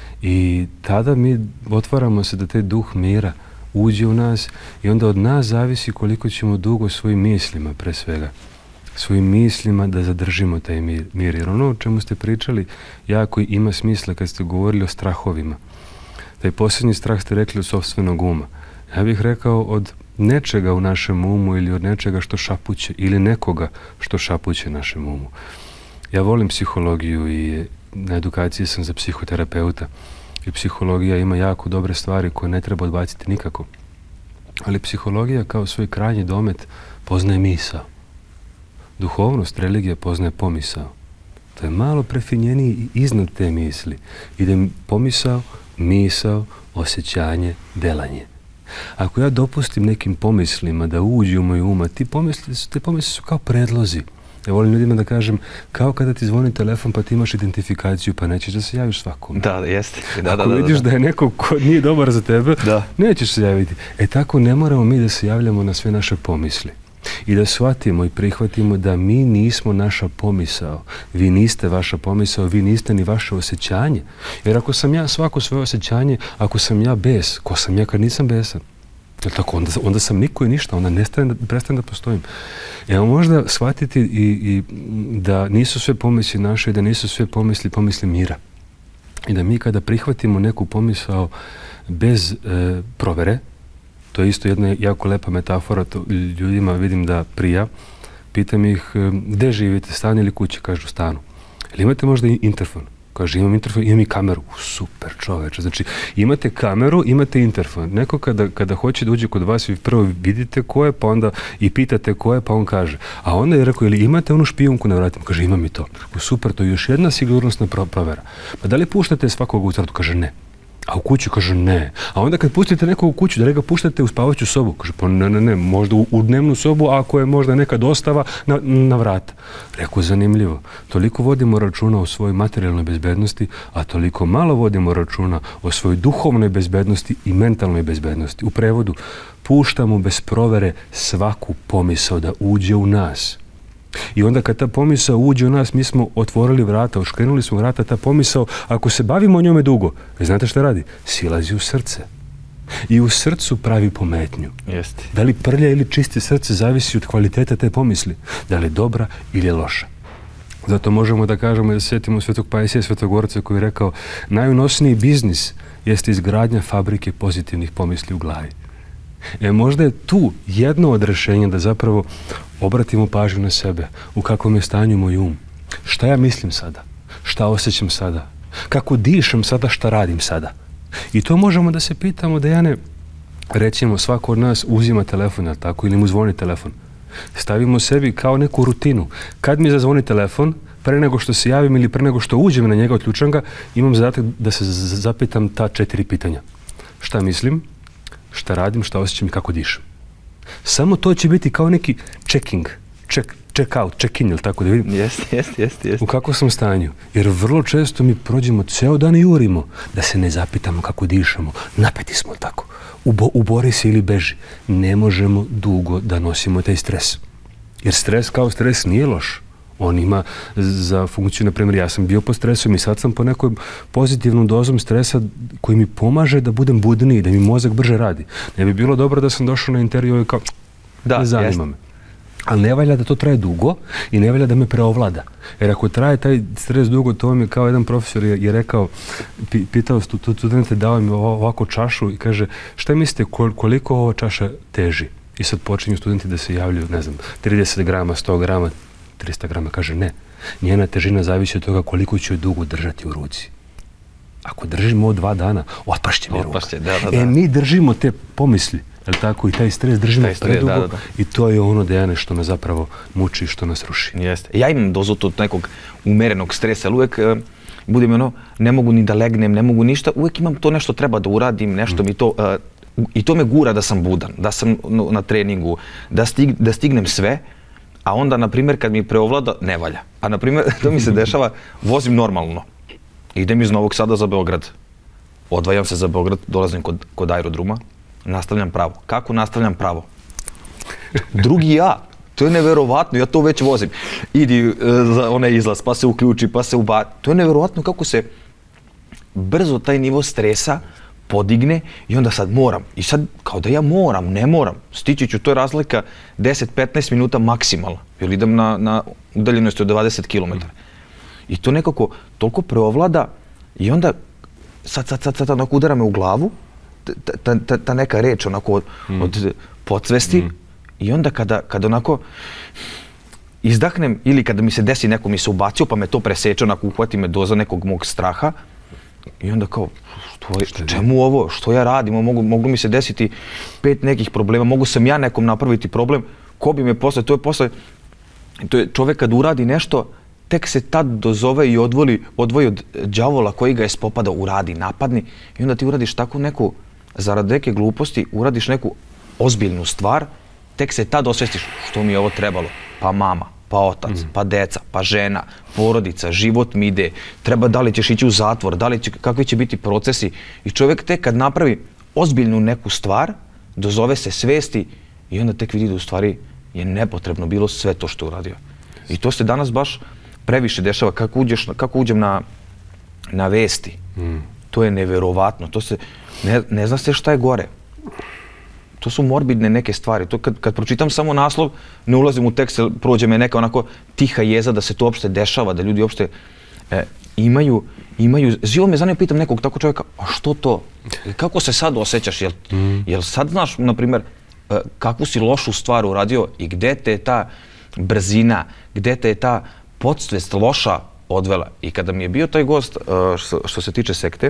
I tada mi otvaramo se da taj duh mira uđe u nas i onda od nas zavisi koliko ćemo dugo svojim mislima, pre svega, svojim mislima da zadržimo taj mir. Jer ono o čemu ste pričali jako ima smisla kad ste govorili o strahovima. Taj posljednji strah ste rekli od sopstvenog uma. Ja bih rekao od nečega u našem umu ili od nečega što šapuće ili nekoga što šapuće našem umu. Ja volim psihologiju i na edukaciji sam za psihoterapeuta i psihologija ima jako dobre stvari koje ne treba odbaciti nikako. Ali psihologija kao svoj krajnji domet poznaje misao. Duhovnost, religija poznaje pomisao. To je malo prefinjeniji i iznad te misli. Ide pomisao, misao, osjećanje, delanje. Ako ja dopustim nekim pomislima da uđu u moj uma, te pomisli su kao predlozi. Ja volim ljudima da kažem, kao kada ti zvoni telefon pa ti imaš identifikaciju pa nećeš da se javiš svakom. Da, jeste. Ako vidiš da je neko ko nije dobar za tebe, nećeš se javiti. E tako ne moramo mi da se javljamo na sve naše pomisli. I da shvatimo i prihvatimo da mi nismo naša pomisao. Vi niste vaša pomisao, vi niste ni vaše osjećanje. Jer ako sam ja svako svoje osjećanje, ako sam ja bes, ko sam ja kad nisam besan? Tako, onda sam niko i ništa, onda prestanem da postojim. Evo možda shvatiti i da nisu sve pomisli naše i da nisu sve pomisli mira. I da mi kada prihvatimo neku pomisao bez provere, to je isto jedna jako lepa metafora, to ljudima vidim da prija, pitam ih gde živite, stan ili kuće, kažu stanu. Ili imate možda interfon? Kaže, imam interfon, imam i kameru. Super čoveče. Znači, imate kameru, imate interfon. Neko kada hoće da uđe kod vas, vi prvo vidite ko je, pa onda i pitate ko je, pa on kaže. A onda je rekao, ili imate onu špijunku na vratima? Kaže, imam i to. Super, to je još jedna sigurnosna provera. Pa da li puštate svakog u crtu? Kaže, ne. A u kuću? Kaže, ne. A onda kad pustite nekog u kuću, da li ga puštate u spavaću sobu? Kaže, pa ne, možda u dnevnu sobu, ako je možda neka dostava na vrata. Rekao, zanimljivo. Toliko vodimo računa o svojoj materijalnoj bezbednosti, a toliko malo vodimo računa o svojoj duhovnoj bezbednosti i mentalnoj bezbednosti. U prevodu, puštamo bez provere svaku pomisao da uđe u nas. I onda kad ta pomisao uđe u nas, mi smo otvorili vrata, oškrenuli smo vrata, ta pomisao, ako se bavimo o njome dugo, znate šta radi? Silazi u srce. I u srcu pravi pometnju. Jeste. Da li prlja ili čisti srce zavisi od kvaliteta te pomisli. Da li je dobra ili je loša. Zato možemo da kažemo i da sjetimo Svetog Pajsija Svetogorca koji je rekao, najunosniji biznis jeste izgradnja fabrike pozitivnih pomisli u glavi. Možda je tu jedno od rešenja da zapravo obratimo pažnju na sebe, u kakvom je stanju moj um, šta ja mislim sada, šta osjećam sada, kako dišem sada, šta radim sada. I to možemo da se pitamo, Dejane, recimo svako od nas uzima telefon, tako, ili mu zvoni telefon. Stavimo sebi kao neku rutinu. Kad mi zazvoni telefon, pre nego što se javim ili pre nego što uđem na njega, otključam ga, imam zadatak da se zapitam ta 4 pitanja. Šta mislim, šta radim, šta osjećam i kako dišem. Samo to će biti kao neki checking, check out, check in, ili tako da vidim? Jeste. U kakvom sam stanju. Jer vrlo često mi prođemo ceo dan i jurimo da se ne zapitamo kako dišemo. Napeti smo tako. Ubori se ili beži. Ne možemo dugo da nosimo taj stres. Jer stres kao stres nije loš. On ima za funkciju, na primjer, ja sam bio pod stresom i sad sam po nekoj pozitivnom dozom stresa koji mi pomaže da budem budniji, da mi mozak brže radi. Ne bi bilo dobro da sam došao na intervju i kao, ne zanima me. Ali ne valja da to traje dugo i ne valja da me preovlada. Jer ako traje taj stres dugo, to vam je kao jedan profesor je rekao, pitao studente, dao mi ovako čašu i kaže, šta mislite koliko ova čaša teži? I sad počinju studenti da se javljaju, ne znam, 30 grama, 100 grama, 300 grama. Kaže, ne. Njena težina zavisi od toga koliko ću je dugo držati u ruci. Ako držimo od 2 dana, otpašće mi ruka. Mi držimo te pomisli, jel tako, i taj stres držimo predugo i to je ono, Dejane, što nas zapravo muči i što nas ruši. Jeste. Ja imam dozu od nekog umerenog stresa, ali uvek budem ono, ne mogu ni da legnem, ne mogu ništa, uvek imam to nešto treba da uradim, nešto mi to, i to me gura da sam budan, da sam na treningu, da stignem sve, a onda, na primjer, kad mi preovlada, ne valja. A, na primjer, to mi se dešava, vozim normalno. Idem iz Novog Sada za Beograd. Odvajam se za Beograd, dolazim kod aerodroma, nastavljam pravo. Kako nastavljam pravo? Drugi ja. To je neverovatno, ja to već vozim. Idi za onaj izlaz, pa se uključi, pa se ubaci. To je neverovatno kako se brzo taj nivo stresa podigne i onda sad moram. I sad, kao da ja moram, ne moram. Stići ću, to je razlika 10-15 minuta maksimalno. Jer idem na udaljenosti od 20 km. I to nekako toliko preovlada i onda sad onako udara me u glavu, ta neka reč onako od podsvesti i onda kada onako izdahnem ili kada mi se desi neko mi se ubacio pa me to preseče, onako uhvati me doza nekog mog straha i onda kao, čemu ovo, što ja radim, mogu mi se desiti 5 nekih problema, mogu sam ja nekom napraviti problem, ko bi me posle, to je čovek kad uradi nešto, tek se tad dozove i odvoji od đavola koji ga je spopadao, uradi, napadni i onda ti uradiš takvu neku, zarad neke gluposti, uradiš neku ozbiljnu stvar, tek se tad osvestiš što mi je ovo trebalo, pa mama, pa otac, pa deca, pa žena, porodica, život mi ide, treba da li ćeš ići u zatvor, kakvi će biti procesi i čovjek tek kad napravi ozbiljnu neku stvar, dozove se svesti i onda tek vidi da u stvari je nepotrebno bilo sve to što je uradio. I to se danas baš previše dešava, kako uđem na vesti, to je neverovatno, ne zna se šta je gore. To su morbidne neke stvari, to kad pročitam samo naslov, ne ulazim u tekst, prođe me neka onako tiha jeza da se to uopšte dešava, da ljudi uopšte imaju, živo me zanima, pitam nekog tako čovjeka, a što to? Kako se sad osjećaš? Jel sad znaš, na primjer, kakvu si lošu stvar uradio i gde te je ta brzina, gde te je ta podsvest loša odvela? I kada mi je bio taj gost, što se tiče sekte,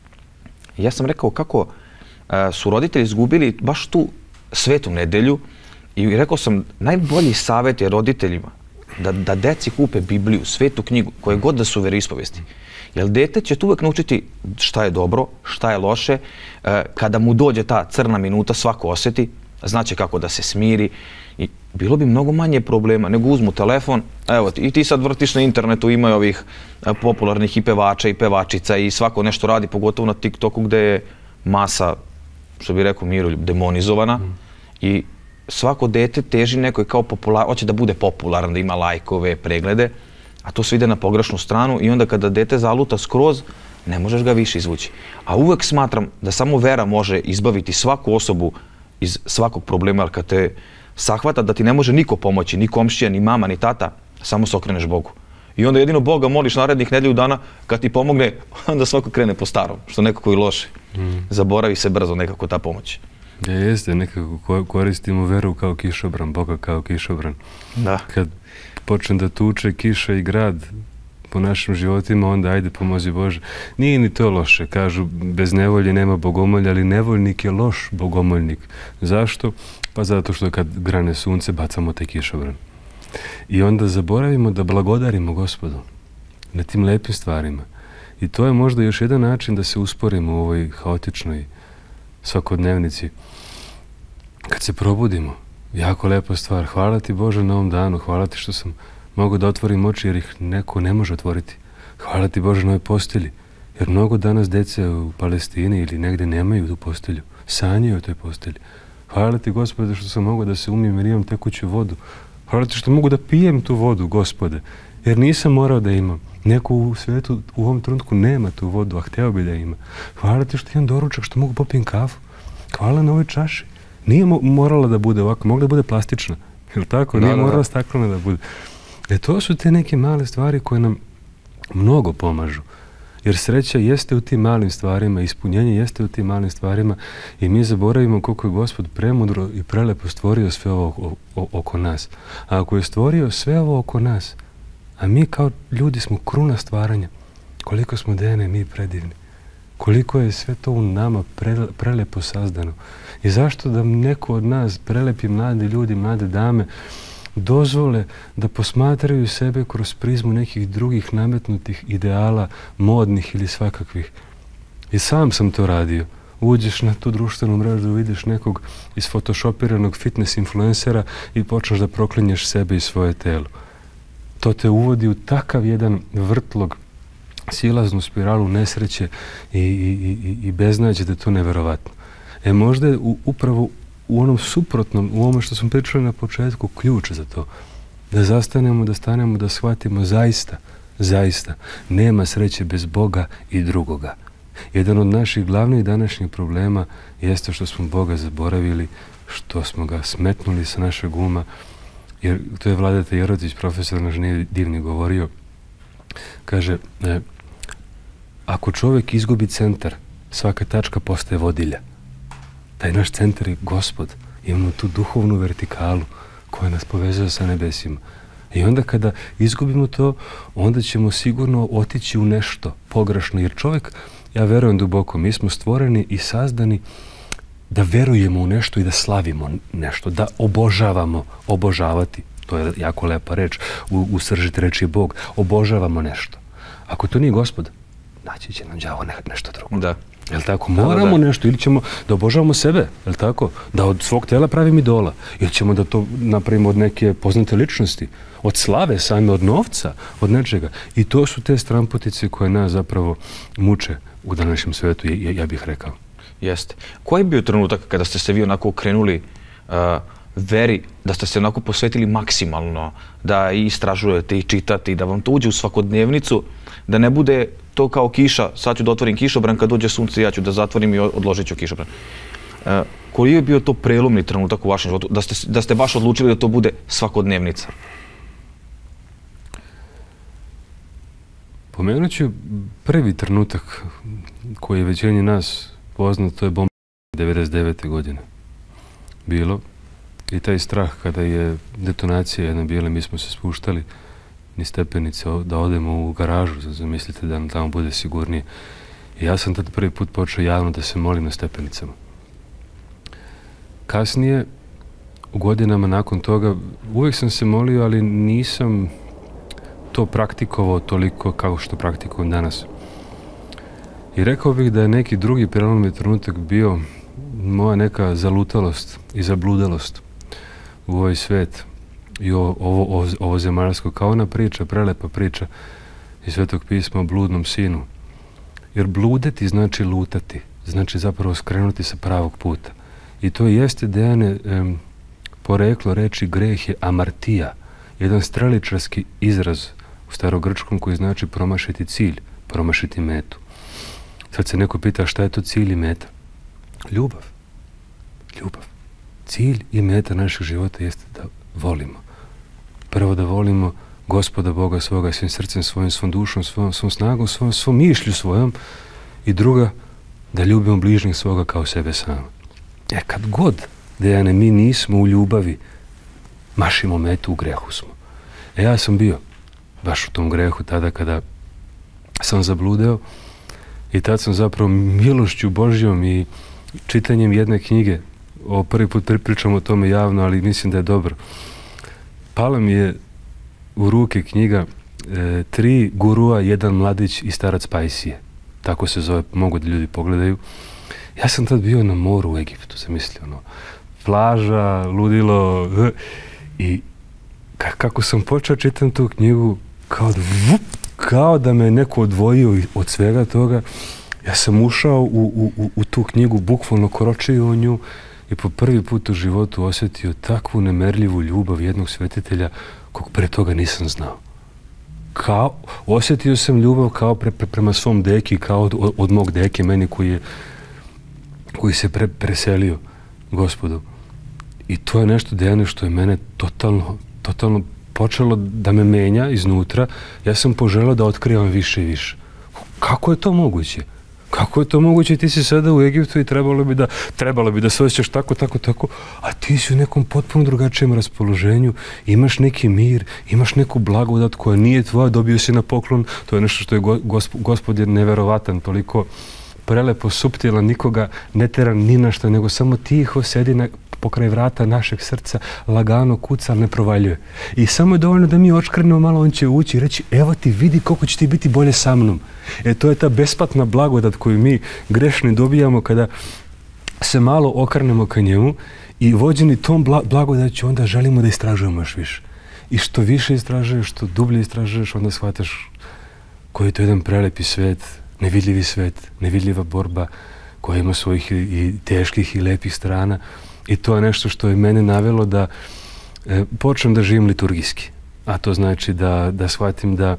ja sam rekao kako su roditelji izgubili baš tu svetu nedelju i rekao sam, najbolji savjet je roditeljima da deci kupe Bibliju, svetu knjigu, koje god da su veroispovesti. Jer dete će tu uvek naučiti šta je dobro, šta je loše, kada mu dođe ta crna minuta, svako osjeti, znaće kako da se smiri i bilo bi mnogo manje problema nego uzmu telefon, evo i ti sad vrtiš na internetu, imaju ovih popularnih i pevača i pevačica i svako nešto radi, pogotovo na TikToku gde je masa, što bi rekao Miroljub, demonizovana i svako dete teži nekoj kao hoće da bude popularan, da ima lajkove, preglede, a to sve ide na pogrešnu stranu i onda kada dete zaluta skroz, ne možeš ga više izvući. A uvek smatram da samo vera može izbaviti svaku osobu iz svakog problema, jer kad te sahvata da ti ne može niko pomoći, ni komšija, ni mama, ni tata, samo se okreneš Bogu. I onda jedino Boga moliš narednih nedelju dana, kad ti pomogne, onda svako krene po starom, što nekako i loše. Zaboravi se brzo nekako ta pomoć. Jeste, nekako koristimo veru kao kišobran, Boga kao kišobran. Da. Kad počne da tuče kiša i grad po našim životima, onda ajde pomozi Bože. Nije ni to loše, kažu bez nevolje nema bogomolja, ali nevoljnik je loš bogomoljnik. Zašto? Pa zato što kad grane sunce bacamo taj kišobran. I onda zaboravimo da blagodarimo Gospodu na tim lepim stvarima. I to je možda još jedan način da se usporimo u ovoj haotičnoj svakodnevnici. Kad se probudimo, jako lepa stvar. Hvala ti Bože na ovom danu, hvala ti što sam mogao da otvorim oči jer ih neko ne može otvoriti. Hvala ti Bože na ovoj postelji, jer mnogo danas dece u Palestini ili negde nemaju tu postelju, sanjaju o toj postelji. Hvala ti Gospode što sam mogao da se umijem jer imam tekuću vodu. Hvala ti što mogu da pijem tu vodu, Gospode, jer nisam morao da imam. Neko u svetu u ovom trenutku nema tu vodu, a hteo bi da ima. Hvala ti što imam doručak, što mogu popijem kafu. Hvala na ovoj čaši. Nije morala da bude ovako, mogla da bude plastična. Jel' tako? Nije morala staklena da bude. To su te neke male stvari koje nam mnogo pomažu. Jer sreća jeste u tim malim stvarima, ispunjenje jeste u tim malim stvarima i mi zaboravimo koliko je Gospod premudro i prelepo stvorio sve ovo oko nas. A ako je stvorio sve ovo oko nas, a mi kao ljudi smo kruna stvaranja, koliko smo dene mi predivni, koliko je sve to u nama prelepo sazdano. I zašto da neko od nas, prelepi mladi ljudi, mlade dame, dozvole da posmatraju sebe kroz prizmu nekih drugih nametnutih ideala, modnih ili svakakvih. I sam sam to radio. Uđeš na tu društvenu mrežu, vidiš nekog isfotoshopiranog fitness influencera i počneš da proklinješ sebe i svoje telo. To te uvodi u takav jedan vrtlog, silaznu spiralu nesreće i beznađe da je to neverovatno. Možda je upravo u onom suprotnom, u ovome što smo pričali na početku, ključ za to. Da zastanemo, da stanemo, da shvatimo zaista, nema sreće bez Boga i drugoga. Jedan od naših glavnih današnjih problema jeste što smo Boga zaboravili, što smo ga smetnuli sa našeg uma, jer to je Vladeta Jerotić, profesor naš divni, govorio. Kaže, ako čovjek izgubi centar, svaka tačka postaje vodilja. Taj naš centar je Gospod. Imamo tu duhovnu vertikalu koja nas povezuje sa nebesima. I onda kada izgubimo to, onda ćemo sigurno otići u nešto pogrešno. Jer čovjek, ja verujem duboko, mi smo stvoreni i sazdani da verujemo u nešto i da slavimo nešto, da obožavamo, obožavati. To je jako lepa reč. U srži reč je Bog. Obožavamo nešto. Ako to nije Gospod, naći će nam đavo nešto drugo. Da. Jel' tako? Moramo nešto, ili ćemo da obožavamo sebe, jel' tako? Da od svog tela pravimo idola. Ili ćemo da to napravimo od neke poznate ličnosti, od slave same, od novca, od nečega. I to su te stranputice koje nas zapravo muče u današnjem svetu, ja bih rekao. Jeste. Koji je bio trenutak kada ste se vi onako okrenuli veri, da ste se onako posvetili maksimalno, da istražujete i čitate i da vam to uđe u svakodnevnicu, da ne bude to kao kiša, sad ću da otvorim kišobran, kad dođe sunce ja ću da zatvorim i odložit ću kišobran. Koji je bio to prelomni trenutak u vašem životu, da ste baš odlučili da to bude svakodnevnica? Pomenut ću prvi trenutak koji je većini nas poznat, to je bomba 99. godine. Bilo. I taj strah kada je detonacija jedna bila, mi smo se spuštali ni stepenice da odemo u garažu, zamislite da nam tamo bude sigurnije. I ja sam tad prvi put počeo javno da se molim na stepenicama. Kasnije, u godinama nakon toga, uvijek sam se molio, ali nisam to praktikovao toliko kao što praktikujem danas. I rekao bih da je neki drugi prelomni trenutak bio moja neka zalutalost i zabludalost u ovaj svet i ovo zemaljsko, kao ona priča, prelepa priča iz Svetog pisma o bludnom sinu. Jer bludeti znači lutati, znači zapravo skrenuti sa pravog puta. I to jeste, Dejane, poreklo reči greh je amartija, jedan streličarski izraz u starogrčkom koji znači promašiti cilj, promašiti metu. Sad se neko pita šta je to cilj i meta? Ljubav. Ljubav. Cilj i meta našeg života jeste da volimo. Prvo da volimo Gospoda Boga svoga svim srcem svojim, svom dušom, svom snagom, svom mišlju svojom, i druga, da ljubimo bližnjeg svoga kao sebe sama. Kad god, Dejane, mi nismo u ljubavi, mašimo metu, u grehu smo. Ja sam bio baš u tom grehu tada kada sam zabludeo i tad sam zapravo milošću Božjom i čitanjem jedne knjige, prvi put pričam o tome javno, ali mislim da je dobro, pala mi je u ruke knjiga Tri gurua, jedan mladić i starac Pajsije. Tako se zove, mogu da ljudi pogledaju. Ja sam tad bio na moru u Egiptu, zamislio, ono, plaža, ludilo, i kako sam počeo čitam tu knjigu, kao da me neko odvojio od svega toga, ja sam ušao u tu knjigu, bukvalno kročio u nju i po prvi put u životu osjetio takvu nemerljivu ljubav jednog svetitelja kog pre toga nisam znao. Osjetio sam ljubav kao prema svom deki, kao od mog deke, meni koji se preselio Gospodu. I to je nešto, Dejane, što je mene totalno počelo da me menja iznutra. Ja sam poželao da otkrivam više i više. Kako je to moguće? Kako je to moguće? Ti si sada u Egiptu i trebalo bi da se osjećaš tako, a ti si u nekom potpuno drugačijem raspoloženju, imaš neki mir, imaš neku blagodat koja nije tvoja, dobio si na poklon. To je nešto što je Gospod je neverovatan, toliko prelepo, suptilan, nikoga ne tera ni na šta, nego samo tiho sedi pokraj vrata našeg srca, lagano kuca, ali ne provaljuje. I samo je dovoljno da mi očkrenemo malo, on će ući i reći, evo ti, vidi koliko će ti biti bolje sa mnom. To je ta besplatna blagodat koju mi grešni dobijamo kada se malo okrenemo ka njemu i vođeni tom blagodaću onda želimo da istražujemo još više. I što više istražuješ, što dublje istražuješ, onda shvataš koji je to jedan prelepi svet, nevidljivi svet, nevidljiva borba koja ima svojih i teških i lepih strana. I to je nešto što je mene navelo da počnem da živim liturgijski. A to znači da shvatim da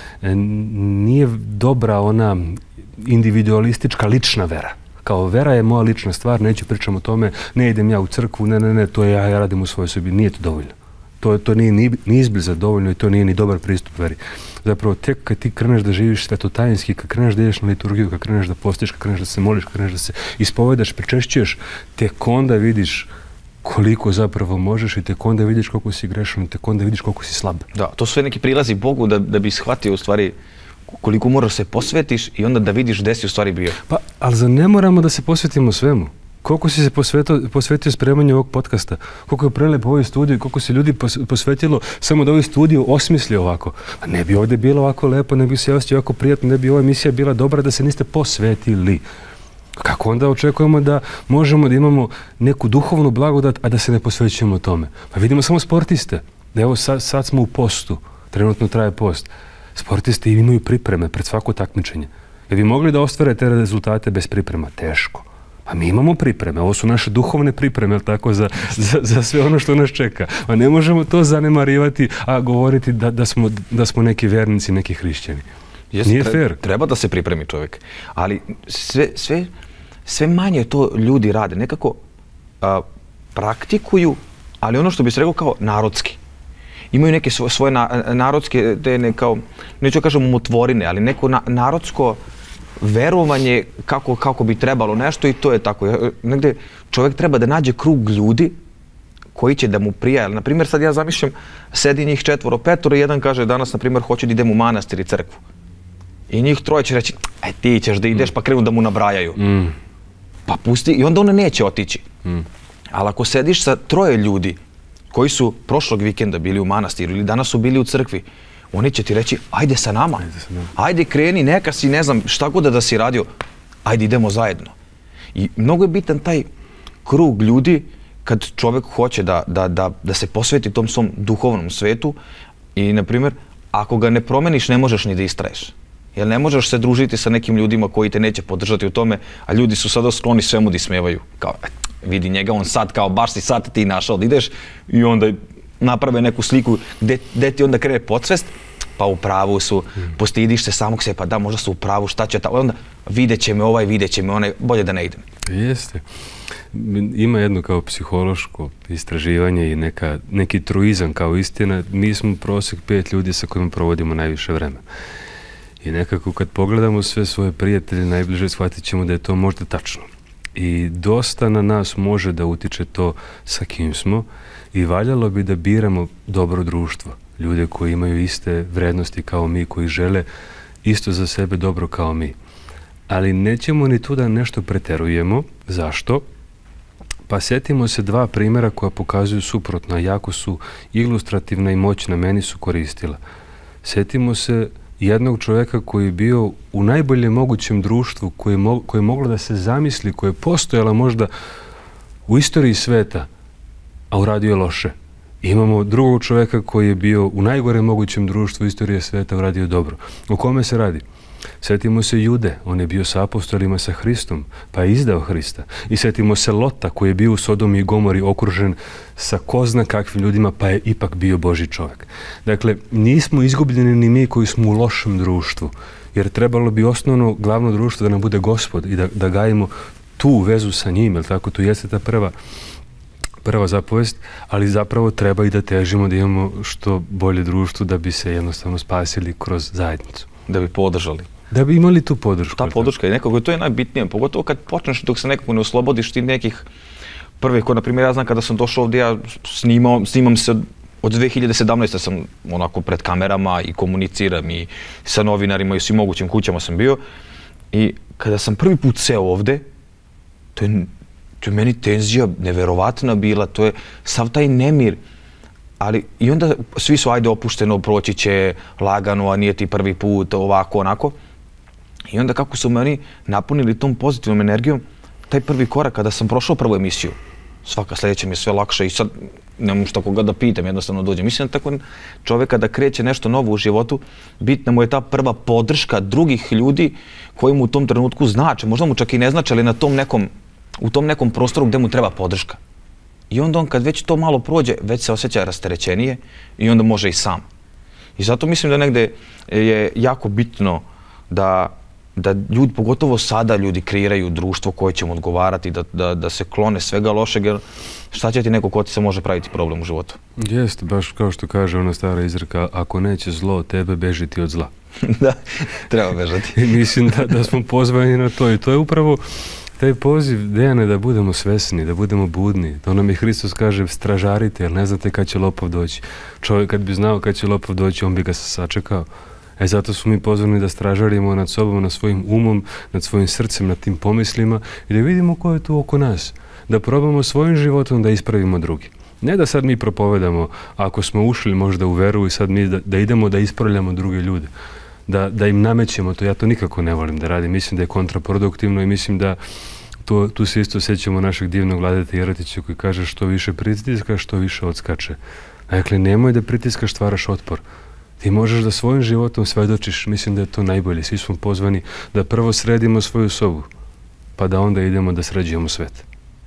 nije dobra ona individualistička lična vera. Kao vera je moja lična stvar, neću pričam o tome, ne idem ja u crkvu, ne, to je ja radim u svojoj sobi. Nije to dovoljno. To nije ni izbliza dovoljno i to nije ni dobar pristup veri. Zapravo, tek kad ti kreneš da živiš svetotajinski, kad kreneš da ideš na liturgiju, kad kreneš da postiš, kad kreneš da se moliš, kad kreneš da se ispovedaš, pričešćuješ, tek onda vidiš koliko zapravo možeš i tek onda vidiš koliko si grešan, tek onda vidiš koliko si slab. Da, to su sve neki prilazi Bogu da bi shvatio u stvari koliko moraš se posvetiš i onda da vidiš gde si u stvari bio. Pa, ali za ne moramo da se posvetimo svemu. Koliko si se posvetio spremanju ovog podcasta, koliko je prelepo ovaj studij, koliko se ljudi posvetilo samo da ovaj studij osmisli ovako. A ne bi ovdje bilo ovako lepo, ne bi se osjećao ovako prijatno, ne bi ova emisija bila dobra da se niste posvetili. Kako onda očekujemo da možemo da imamo neku duhovnu blagodat, a da se ne posvećujemo tome? Pa vidimo samo sportiste. Evo sad smo u postu, trenutno traje post. Sportisti imaju pripreme pred svako takmičenje. Jer bi mogli da ostvare te rezultate bez priprema? Teško. A mi imamo pripreme, ovo su naše duhovne pripreme, tako, za sve ono što nas čeka. A ne možemo to zanemarivati, a govoriti da smo neki vernici, neki hrišćani. Nije fair. Treba da se pripremi čovjek, ali sve manje to ljudi rade. Nekako praktikuju, ali ono što bi se rekao kao narodski. Imaju neke svoje narodske, neću kažem umotvorine, ali neko narodsko verovanje kako bi trebalo nešto i to je tako. Negde čovjek treba da nađe krug ljudi koji će da mu prija. Naprimjer, sad ja zamišljam, sedi njih 4, 5, jedan kaže danas, naprimjer, hoću da idem u manastir i crkvu. I njih 3 će reći, ti ćeš da ideš, pa krenu da mu nabrajaju. Pa pusti, i onda on neće otići. Ali ako sediš sa 3 ljudi koji su prošlog vikenda bili u manastiru ili danas su bili u crkvi, oni će ti reći, ajde sa nama, ajde kreni, neka si, ne znam, šta god da si radio, ajde idemo zajedno. I mnogo je bitan taj krug ljudi kad čovjek hoće da se posveti tom svom duhovnom svetu i, na primjer, ako ga ne promeniš, ne možeš ni da istraješ. Jer ne možeš se družiti sa nekim ljudima koji te neće podržati u tome, a ljudi su sada skloni svemu da ismevaju. Kao, vidi njega, on sad, kao baš si sad ti našao da ideš i onda naprave neku sliku gde ti onda krene podsvest, pa u pravu su, postidiš se samog sebe, pa da, možda su u pravu, šta će ta, onda vidjet će me ovaj, vidjet će me onaj, bolje da ne idem. Jeste. Ima jedno kao psihološko istraživanje i neki truizam kao istina. Mi smo prosjek 5 ljudi sa kojima provodimo najviše vremena. I nekako kad pogledamo sve svoje prijatelje najbliže, shvatit ćemo da je to možda tačno. I dosta na nas može da utiče to sa kim smo i valjalo bi da biramo dobro društvo. Ljude koji imaju iste vrednosti kao mi, koji žele isto za sebe dobro kao mi. Ali nećemo ni tu da nešto preterujemo. Zašto? Pa sjetimo se dva primjera koja pokazuju suprotno, a jako su ilustrativna i moćna, meni su koristila. Sjetimo se jednog čovjeka koji je bio u najboljem mogućem društvu, koje je moglo da se zamisli, koje je postojalo možda u istoriji sveta, a uradio je loše. Imamo drugog čovjeka koji je bio u najgorem mogućem društvu istorije sveta, uradio dobro. O kome se radi? Sjetimo se Jude, on je bio sa apostolima, sa Hristom, pa je izdao Hrista. I sjetimo se Lota koji je bio u Sodomi i Gomori okružen sa ko zna kakvim ljudima, pa je ipak bio Božji čovjek. Dakle, nismo izgubljeni ni mi koji smo u lošem društvu, jer trebalo bi osnovno glavno društvo da nam bude Gospod i da gajimo tu vezu sa njim, jer tako tu jeste ta prva zapovest, ali zapravo treba i da težimo da imamo što bolje društvo da bi se jednostavno spasili kroz zajednicu. Da bi podržali. Da bi imali tu podršku. Ta podrška je nekako, to je najbitnije, pogotovo kad počneš dok se nekako ne oslobodiš ti nekih prvih, ko na primjer ja znam kada sam došao ovdje, ja snimam se od 2017. sam onako pred kamerama i komuniciram i sa novinarima i svim mogućim kućama sam bio i kada sam prvi put seo ovdje, to je meni tenzija neverovatna bila, to je sav taj nemir. Ali i onda svi su ajde opušteno, proći će lagano, a nije ti prvi put, ovako, onako. I onda kako su meni napunili tom pozitivnom energijom, taj prvi korak kada sam prošao prvu emisiju, svaka sljedeća mi je sve lakše i sad nemam šta koga da pitam, jednostavno dođem. Mislim da tako čovjek kada kreće nešto novo u životu, bitna mu je ta prva podrška drugih ljudi koji mu u tom trenutku znače, možda mu čak i ne znače, ali u tom nekom prostoru gdje mu treba podrška. I onda on kad već to malo prođe, već se osjeća rasterećenije i onda može i sam. I zato mislim da negde je jako bitno da ljudi, pogotovo sada ljudi kreiraju društvo koje će mu odgovarati, da se klone svega lošeg, jer šta će ti neko ko ti se može praviti problem u životu? Jeste, baš kao što kaže ona stara izreka, ako neće zlo od tebe, beži ti od zla. Da, treba bežati. I mislim da smo pozvani na to i to je upravo taj poziv, Dejane, da budemo svesni, da budemo budni. To nam i Hristos kaže, stražarite, jer ne znate kad će lopov doći. Čovjek kad bi znao kad će lopov doći, on bi ga sačekao. Zato smo mi pozvani da stražarimo nad sobom, nad svojim umom, nad svojim srcem, nad tim pomislima i da vidimo ko je tu oko nas. Da probamo svojim životom da ispravimo drugi. Ne da sad mi propovedamo, ako smo ušli možda u veru i sad mi da idemo da ispravljamo druge ljude. Da im namećemo to, ja to nikako ne volim da radim, mislim da je kontraproduktivno i mislim da tu se isto sjećamo našeg divnog Vladete Jeretića koji kaže što više pritiska, što više odskače. Dakle, nemoj da pritiskaš, stvaraš otpor. Ti možeš da svojim životom svedočiš, mislim da je to najbolje. Svi smo pozvani da prvo sredimo svoju sobu, pa da onda idemo da sređujemo svet.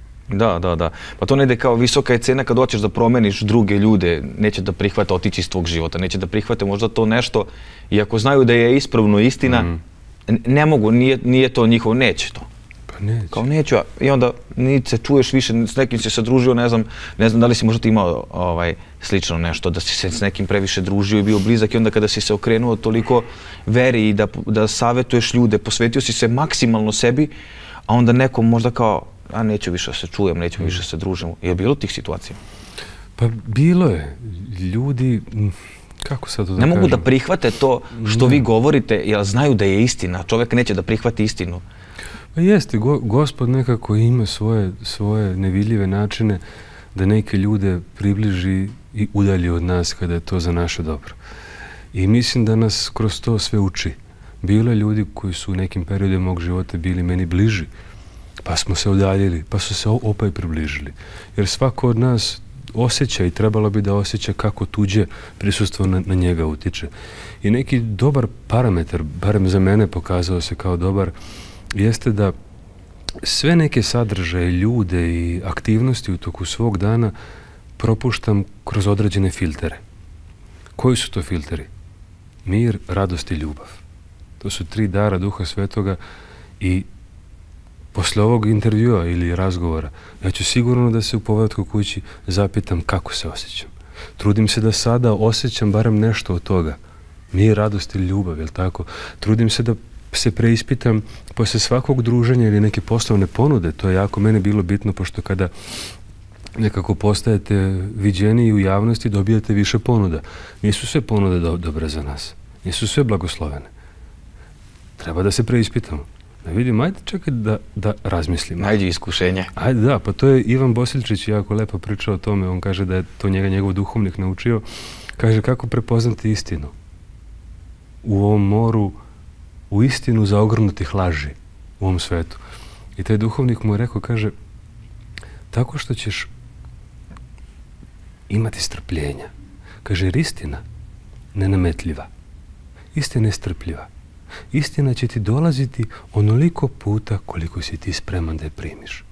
Da. Pa to ne ide kao visoka je cena kad hoćeš da promeniš druge ljude, neće da prihvate otići iz tvog života, neće da prihvate možda to nešto i ako znaju da je ispravno istina, ne mogu, nije to njihovo, neće to. Pa neće. Kao neću, i onda niti se čuješ više, s nekim si se družio, ne znam da li si možda imao slično nešto, da si se s nekim previše družio i bio blizak i onda kada si se okrenuo toliko veri i da savjetuješ ljude, posvetio si se maksimalno sebi, a onda nekom možda kao a neću više da se čujem, neću više da se družimo. Je bilo tih situacija? Pa bilo je. Ljudi, kako sad to da kažem? Ne mogu da prihvate to što vi govorite, jer znaju da je istina. Čovjek neće da prihvati istinu. Pa jeste, Gospod nekako ima svoje nevidljive načine da neke ljude približi i udalji od nas kada je to za naše dobro. I mislim da nas kroz to sve uči. Bilo je ljudi koji su u nekim periodima mog života bili meni bliži, pa smo se udaljili, pa su se opet približili. Jer svako od nas osjeća i trebalo bi da osjeća kako tuđe prisustvo na njega utiče. I neki dobar parametar, barem za mene pokazao se kao dobar, jeste da sve neke sadržaje, ljude i aktivnosti u toku svog dana propuštam kroz određene filtere. Koji su to filteri? Mir, radost i ljubav. To su 3 dara Duha Svetoga i posle ovog intervjua ili razgovora, ja ću sigurno da se u povratku kući zapitam kako se osjećam. Trudim se da sada osjećam barem nešto od toga. Mir, radost i ljubav, je li tako? Trudim se da se preispitam posle svakog druženja ili neke poslovne ponude. To je jako mene bilo bitno, pošto kada nekako postajete viđeni u javnosti, dobijate više ponuda. Nisu sve ponude dobre za nas. Nisu sve blagoslovene. Treba da se preispitamo. Da vidim, ajde čekaj da razmislim. Najđe iskušenje. Ajde, da, pa to je Ivan Bosiljčić jako lepo pričao o tome. On kaže da je to njegov duhovnik naučio. Kaže kako prepoznati istinu u ovom moru, u istinu zaogrnutih laži u ovom svetu. I taj duhovnik mu je rekao, kaže, tako što ćeš imati strpljenja. Kaže, jer istina nenametljiva. Istina je strpljiva. Istina će ti dolaziti onoliko puta koliko si ti spreman da je primiš.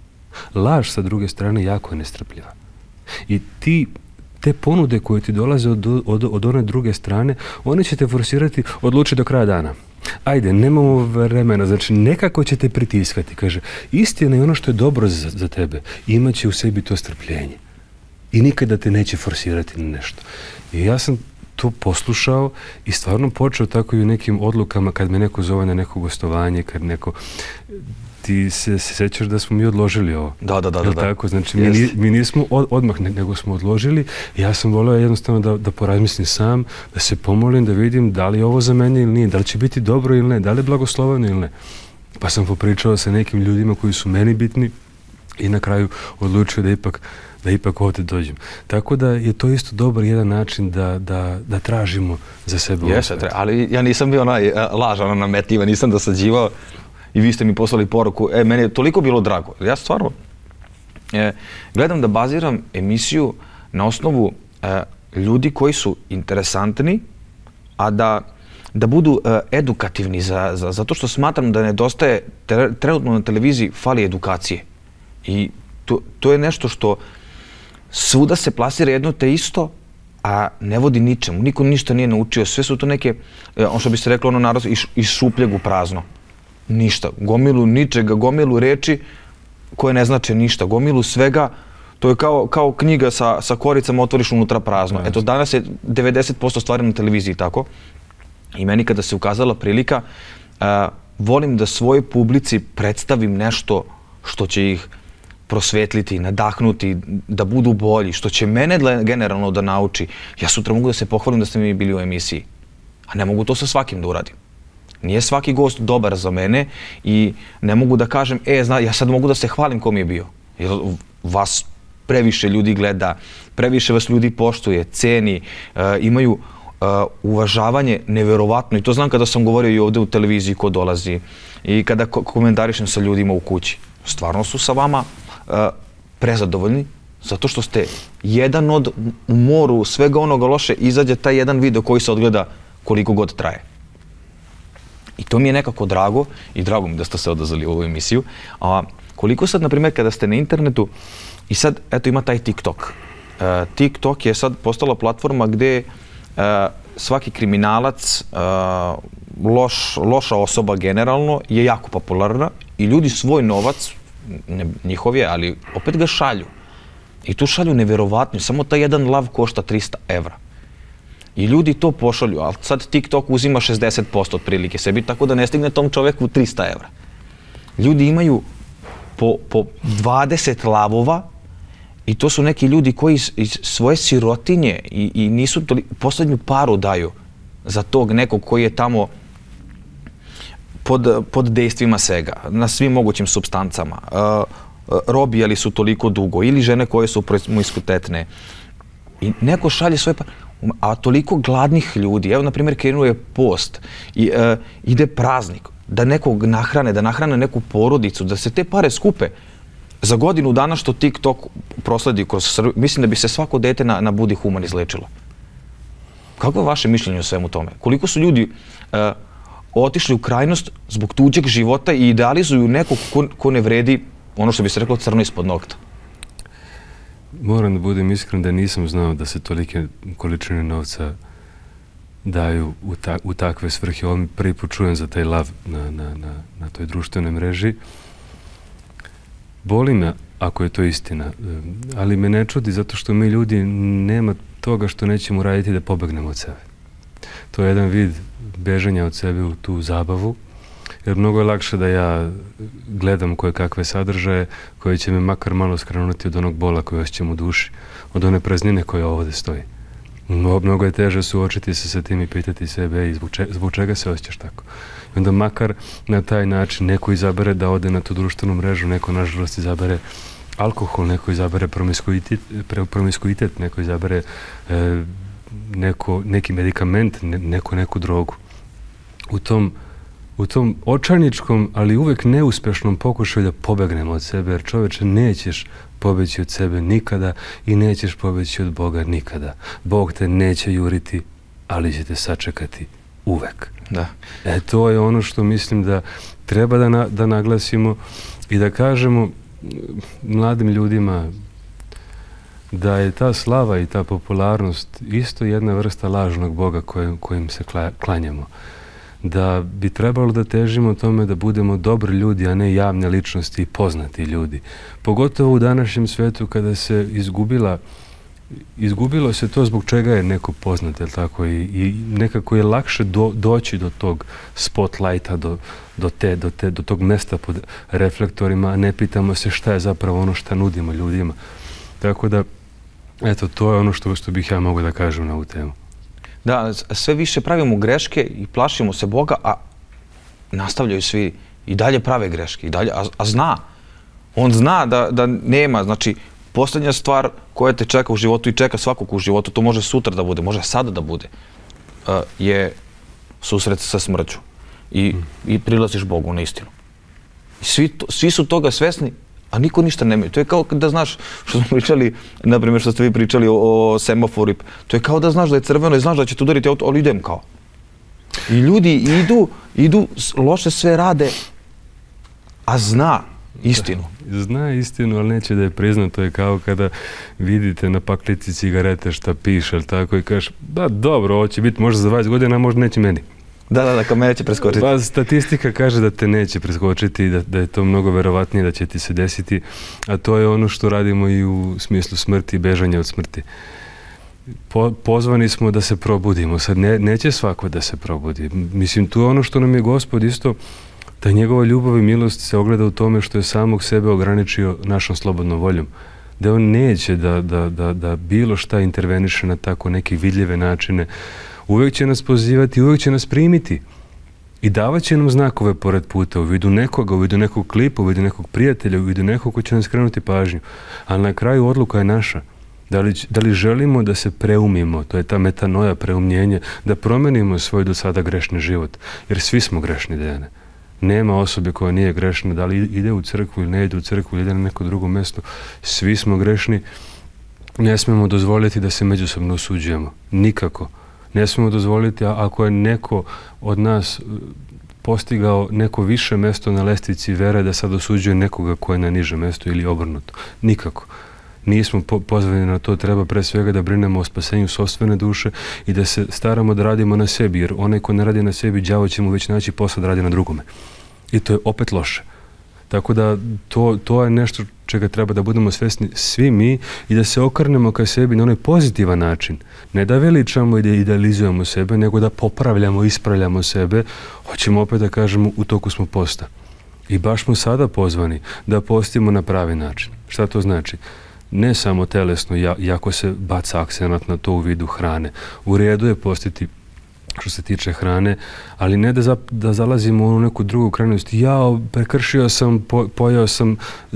Laž, sa druge strane, jako je nestrpljiva. I te ponude koje ti dolaze od one druge strane, one će te forsirati, odluči do kraja dana. Ajde, nemamo vremena, znači nekako će te pritiskati. Kaže, istina je ono što je dobro za tebe. Imaće u sebi to strpljenje. I nikada te neće forsirati na nešto. I ja sam to poslušao i stvarno počeo tako i u nekim odlukama kad me neko zove na neko gostovanje, kad neko... Ti se sećaš da smo mi odložili ovo? Da. Tako? Znači, mi nismo odmah, nego smo odložili. Ja sam volio jednostavno da porazmislim sam, da se pomolim, da vidim da li je ovo za mene ili nije, da li će biti dobro ili ne, da li je blagosloveno ili ne. Pa sam popričao sa nekim ljudima koji su meni bitni i na kraju odlučio da ipak ovdje dođem. Tako da je to isto dobar jedan način da tražimo za sebe. Jeste, ali ja nisam bio lažan, nametljiva, nisam dosađivao i vi ste mi poslali poruku. Meni je toliko bilo drago. Ja stvarno gledam da baziram emisiju na osnovu ljudi koji su interesantni, a da budu edukativni, zato što smatram da nedostaje, trenutno na televiziji fali edukacije. I to je nešto što svuda se plasira jedno te isto, a ne vodi ničemu. Niko ništa nije naučio. Sve su to neke, ono što bi se reklo, ono narod, iz šupljeg u prazno. Ništa. Gomilu ničega, gomilu reči koje ne znače ništa. Gomilu svega, to je kao knjiga sa koricama, otvoriš unutra prazno. Eto, danas je 90% stvari na televiziji tako. I meni kada se ukazala prilika, volim da svojoj publici predstavim nešto što će ih prosvetliti, nadahnuti, da budu bolji, što će mene generalno da nauči. Ja sutra mogu da se pohvalim da ste mi bili u emisiji, a ne mogu to sa svakim da uradim. Nije svaki gost dobar za mene i ne mogu da kažem, ja sad mogu da se hvalim ko mi je bio. Jer vas previše ljudi gleda, previše vas ljudi poštuje, ceni, imaju uvažavanje neverovatno. I to znam kada sam govorio i ovde u televiziji ko dolazi i kada komentarišem sa ljudima u kući. Stvarno su sa vama prezadovoljni, zato što ste jedan od u moru svega onoga loše, izađe taj jedan video koji se odgleda koliko god traje. I to mi je nekako drago i drago mi da ste se odazvali u ovu emisiju. Koliko sad, na primjer, kada ste na internetu i sad, eto, ima taj TikTok. TikTok je sad postala platforma gde svaki kriminalac, loša osoba generalno, je jako popularna i ljudi svoj novac, njihov je, ali opet ga šalju. I tu šalju neverovatno. Samo taj jedan lav košta 300 evra. I ljudi to pošalju, ali sad TikTok uzima 60% otprilike sebi, tako da ne stigne tom čoveku 300 evra. Ljudi imaju po 20 lavova i to su neki ljudi koji iz svoje sirotinje i nisu poslednju paru daju za tog nekog koji je tamo pod dejstvima svega, na svim mogućim supstancama. Robijali su toliko dugo ili žene koje su promiskuitetne. I neko šalje svoje pare, a toliko gladnih ljudi. Evo, na primjer, krenuo je post, ide praznik, da nekog nahrane, da nahrane neku porodicu, da se te pare skupe za godinu dana što TikTok prosledi kroz Srbiju. Mislim da bi se svako dete na Budi Human izlečilo. Kako je vaše mišljenje o svemu tome? Koliko su ljudi otišli u krajnost zbog tuđeg života i idealizuju nekog ko ne vredi, ono što bi se reklo, crno ispod nokta? Moram da budem iskren da nisam znao da se tolike količine novca daju u takve svrhe. Ovo mi prvi put čujem za taj lav na toj društvenoj mreži. Boli me ako je to istina, ali me ne čudi zato što mi ljudi nema toga što nećemo raditi da pobegnemo od sebe. To je jedan vid bežanja od sebe u tu zabavu, jer mnogo je lakše da ja gledam koje kakve sadržaje koje će me makar malo skrenuti od onog bola koji osjećam u duši, od one praznine koja ovdje stoji. Mnogo je teže suočiti se sa tim i pitati sebe zbog čega se osjećaš tako. I onda makar na taj način neko izabere da ode na tu društvenu mrežu, neko nažalost izabere alkohol, neko izabere promiskuitet, neko izabere neki medikament, neku drogu. U tom očajničkom, ali uvek neuspešnom pokušaju da pobegnemo od sebe, jer čoveče, nećeš pobeći od sebe nikada i nećeš pobeći od Boga nikada. Bog te neće juriti, ali će te sačekati uvek. Da. To je ono što mislim da treba da naglasimo i da kažemo mladim ljudima da je ta slava i ta popularnost isto jedna vrsta lažnog Boga kojim se klanjamo. Da bi trebalo da težimo tome da budemo dobri ljudi, a ne javne ličnosti i poznati ljudi. Pogotovo u današnjem svetu kada se izgubilo se to zbog čega je neko poznat, jel tako? I nekako je lakše doći do tog spotlighta, do tog mesta pod reflektorima, a ne pitamo se šta je zapravo ono šta nudimo ljudima. Tako da, eto, to je ono što bih ja mogao da kažem na ovu temu. Da, sve više pravimo greške i plašimo se Boga, a nastavljaju svi i dalje prave greške, a zna. On zna da nema, znači, posljednja stvar koja te čeka u životu i čeka svakog u životu, to može sutra da bude, može sada da bude, je susret sa smrću i prilaziš Bogu na istinu. Svi su toga svesni, a niko ništa nemaju. To je kao da znaš, što smo pričali, naprimjer što ste vi pričali o semaforu, to je kao da znaš da je crveno i znaš da će te udariti auto, ali idem kao. I ljudi idu, loše sve rade, a zna istinu. Zna istinu, ali neće da je prizna. To je kao kada vidite na paklici cigarete šta piše, ali tako, i kažeš, da dobro, ovo će biti možda za 20 godina, a možda neće meni. Da, kao mene će preskočiti. Pa statistika kaže da te neće preskočiti i da je to mnogo verovatnije da će ti se desiti, a to je ono što radimo i u smislu smrti i bežanja od smrti. Pozvani smo da se probudimo. Sad neće svako da se probudi. Mislim, tu je ono što nam je Gospod isto, da njegova ljubav i milost se ogleda u tome što je samog sebe ograničio našom slobodnom voljom. Da on neće da bilo šta interveniše na tako neke vidljive načine. Uvijek će nas pozivati, uvijek će nas primiti i davat će nam znakove pored puta u vidu nekoga, u vidu nekog klipa, u vidu nekog prijatelja, u vidu nekog ko će nam skrenuti pažnju. Ali na kraju odluka je naša. Da li želimo da se preumimo, to je ta metanoja, preumljenje, da promenimo svoj do sada grešni život. Jer svi smo grešni, Dejane. Nema osobe koja nije grešna, da li ide u crkvu ili ne ide u crkvu ili ide na neko drugo mjesto. Svi smo grešni. Ne smemo dozvoliti da se međusobno osuđujemo. Nikako. Ne smemo dozvoliti, ako je neko od nas postigao neko više mjesto na lestvici vere, da sad osuđuje nekoga ko je na niže mjesto ili obrnuto. Nikako. Nismo pozvani na to, treba pre svega da brinemo o spasenju sopstvene duše i da se staramo da radimo na sebi, jer onaj ko ne radi na sebi, đavo će mu već naći posao da radi na drugome. I to je opet loše. Tako da to je nešto čega treba da budemo svesni svi mi i da se okrenemo ka sebi na onaj pozitivan način. Ne da veličamo i da idealizujemo sebe, nego da popravljamo, ispravljamo sebe. Hoćemo opet da kažemo, u toku smo posta. I baš smo sada pozvani da postimo na pravi način. Šta to znači? Ne samo telesno, jako se baca akcenat na to u vidu hrane. U redu je postiti što se tiče hrane, ali ne da zalazimo u neku drugu krajnost. Ja prekršio sam, pojao sam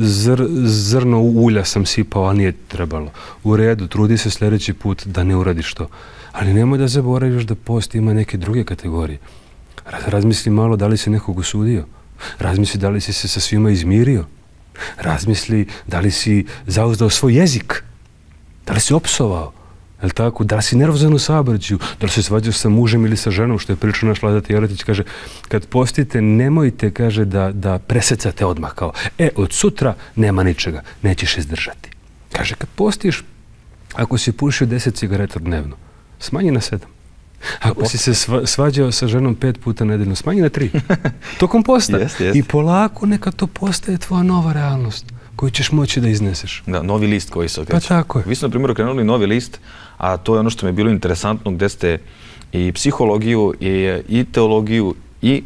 zrno ulja sam sipao, a nije trebalo. U redu, trudi se sljedeći put da ne uradiš to. Ali nemoj da zaboraviš da post ima neke druge kategorije. Razmisli malo da li si nekog osudio. Razmisli da li si se sa svima izmirio. Razmisli da li si zauzdao svoj jezik. Da li si opsovao. Da li si nervozan u saobraćaju, da li se svađaš sa mužem ili sa ženom, što je pričao naš Vladeta Jeletić, kaže, kad postite, nemojte, kaže, da presecate odmah, kao, od sutra nema ničega, nećeš izdržati. Kaže, kad postiš, ako si pušio 10 cigareta dnevno, smanji na 7. Ako si se svađao sa ženom 5 puta nedeljno, smanji na 3. Tokom posta. I polako neka to postaje tvoja nova realnost koju ćeš moći da izneseš. Da, novi list koji se okreće. Pa tako je. Vi ste, na primjer, okrenuli novi list, a to je ono što mi je bilo interesantno, gde ste i psihologiju, i teologiju, i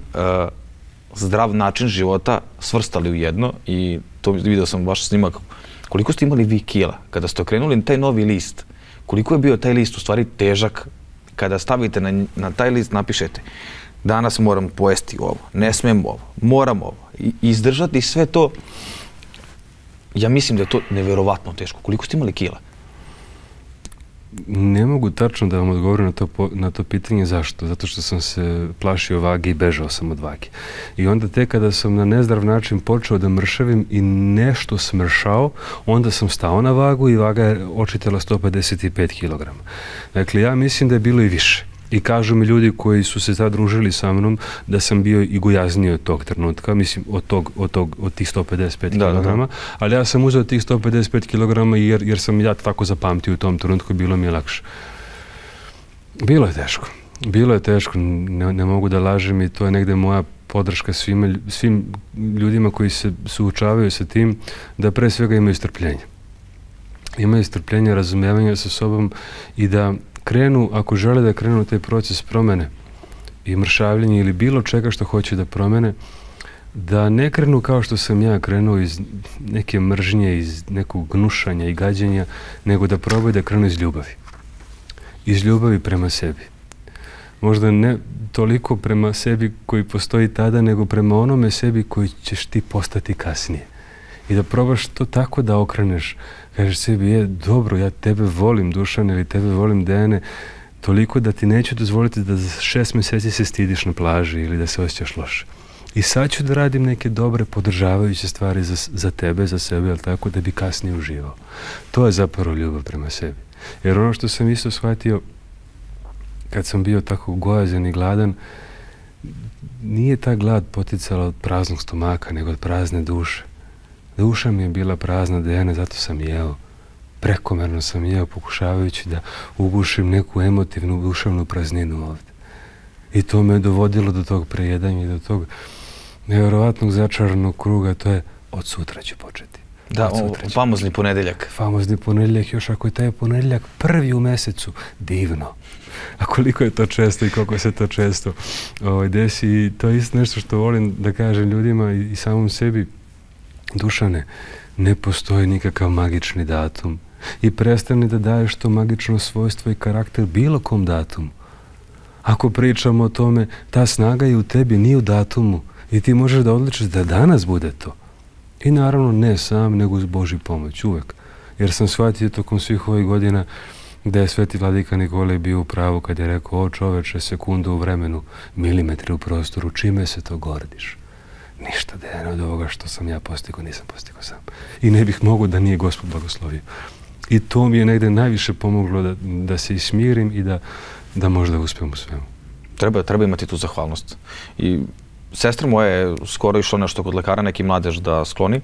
zdrav način života svrstali u jedno. I to vidio sam vaš snimak. Koliko ste imali vi kila kada ste okrenuli taj novi list? koliko je bio taj list u stvari težak kada stavite na taj list, napišete danas moram pojesti ovo, ne smem ovo, moram ovo. I izdržati sve to, ja mislim da je to neverovatno teško. Koliko ste imali kila? Ne mogu tačno da vam odgovorim na to pitanje. Zašto? Zato što sam se plašio vage i bežao sam od vage. I onda tek kada sam na nezdrav način počeo da mršavim i nešto smršao, onda sam stao na vagu i vaga je očitala 155 kg. Dakle, ja mislim da je bilo i više. I kažu mi ljudi koji su se tad družili sa mnom da sam bio i gojazniji od tog trenutka, mislim od tih 155 kg, ali ja sam uzeo tih 155 kg jer sam ja tako zapamtio u tom trenutku, bilo mi je lakše. Bilo je teško. Bilo je teško, ne mogu da lažem i to je negde moja podrška svim ljudima koji se suočavaju sa tim, da pre svega imaju strpljenje. Imaju strpljenje, razumijevanje sa sobom i da krenu, ako žele da krenu taj proces promene i mršavljenja ili bilo čega što hoće da promene, da ne krenu kao što sam ja krenuo iz neke mržnje, iz nekog gnušanja i gađenja, nego da probaju da krenu iz ljubavi. Iz ljubavi prema sebi. Možda ne toliko prema sebi koji postoji tada, nego prema onome sebi koji ćeš ti postati kasnije. I da probaš to tako da okreneš. Kažeš sebi, dobro, ja tebe volim, Dušan, ili tebe volim, Dejane, toliko da ti neću dozvoliti da za 6 meseci se stidiš na plaži ili da se osjećaš loše. I sad ću da radim neke dobre, podržavajuće stvari za tebe, za sebe, ali tako da bi kasnije uživao. To je zapravo ljubav prema sebi. Jer ono što sam isto shvatio, kad sam bio tako gojazan i gladan, nije ta glad poticala od praznog stomaka, nego od prazne duše. Duša mi je bila prazna, Dejane, zato sam jeo. Prekomerno sam jeo, pokušavajući da ugušim neku emotivnu, duševnu prazninu ovdje. I to me je dovodilo do tog prejedanja i do tog nevjerovatnog začaranog kruga, to je od sutra ću početi. Da, famozni ponedeljak. Famozni ponedeljak, još ako je taj ponedeljak prvi u mesecu, divno. A koliko je to često i koliko se to često desi. I to je isto nešto što volim da kažem ljudima i samom sebi. Dušane, ne postoji nikakav magični datum i prestani da daješ to magično svojstvo i karakter bilo kom datumu. Ako pričamo o tome, ta snaga je u tebi, nije u datumu i ti možeš da odličiš da danas bude to. I naravno ne sam, nego uz Božju pomoć, uvek. Jer sam shvatio tokom svih ovih godina da je Sveti Vladika Nikolaj bio u pravu kad je rekao, o čoveče, sekundu u vremenu, milimetri u prostoru, čime se to gordiš? Ništa, Dejane, od ovoga što sam ja postigao, nisam postigao sam. I ne bih mogao da nije Gospod blagoslovio. I to mi je negde najviše pomoglo da se ismirim i da možda uspijem u svemu. Treba imati tu zahvalnost. I sestra moja je skoro išla nešto kod lekara, neki mladež da skloni.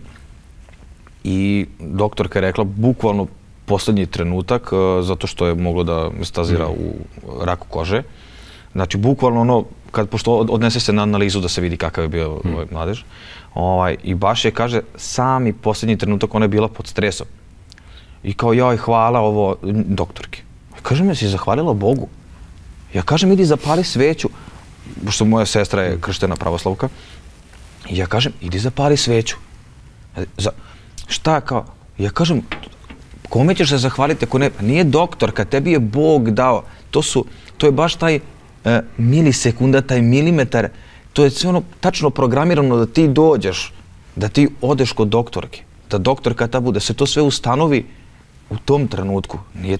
I doktorka je rekla, bukvalno poslednji trenutak, zato što je moglo da metastazira u raku kože. Znači, bukvalno ono, pošto odnese se na analizu da se vidi kakav je bio mladež, i baš je, kaže, sami posljednji trenutak ona je bila pod stresom. I kao, joj, hvala ovo doktorki. Kažem, ja si zahvalila Bogu. Ja kažem, idi zapali sveću, pošto moja sestra je krštena pravoslavka, i ja kažem, idi zapali sveću. Šta kao? Ja kažem, kome ćeš se zahvaliti ako ne? Pa nije doktorka, tebi je Bog dao. To je baš taj milisekunda, taj milimetar, to je sve ono tačno programirano da ti dođeš, da ti odeš kod doktorke, da doktorka ta bude, da se to sve ustanovi u tom trenutku.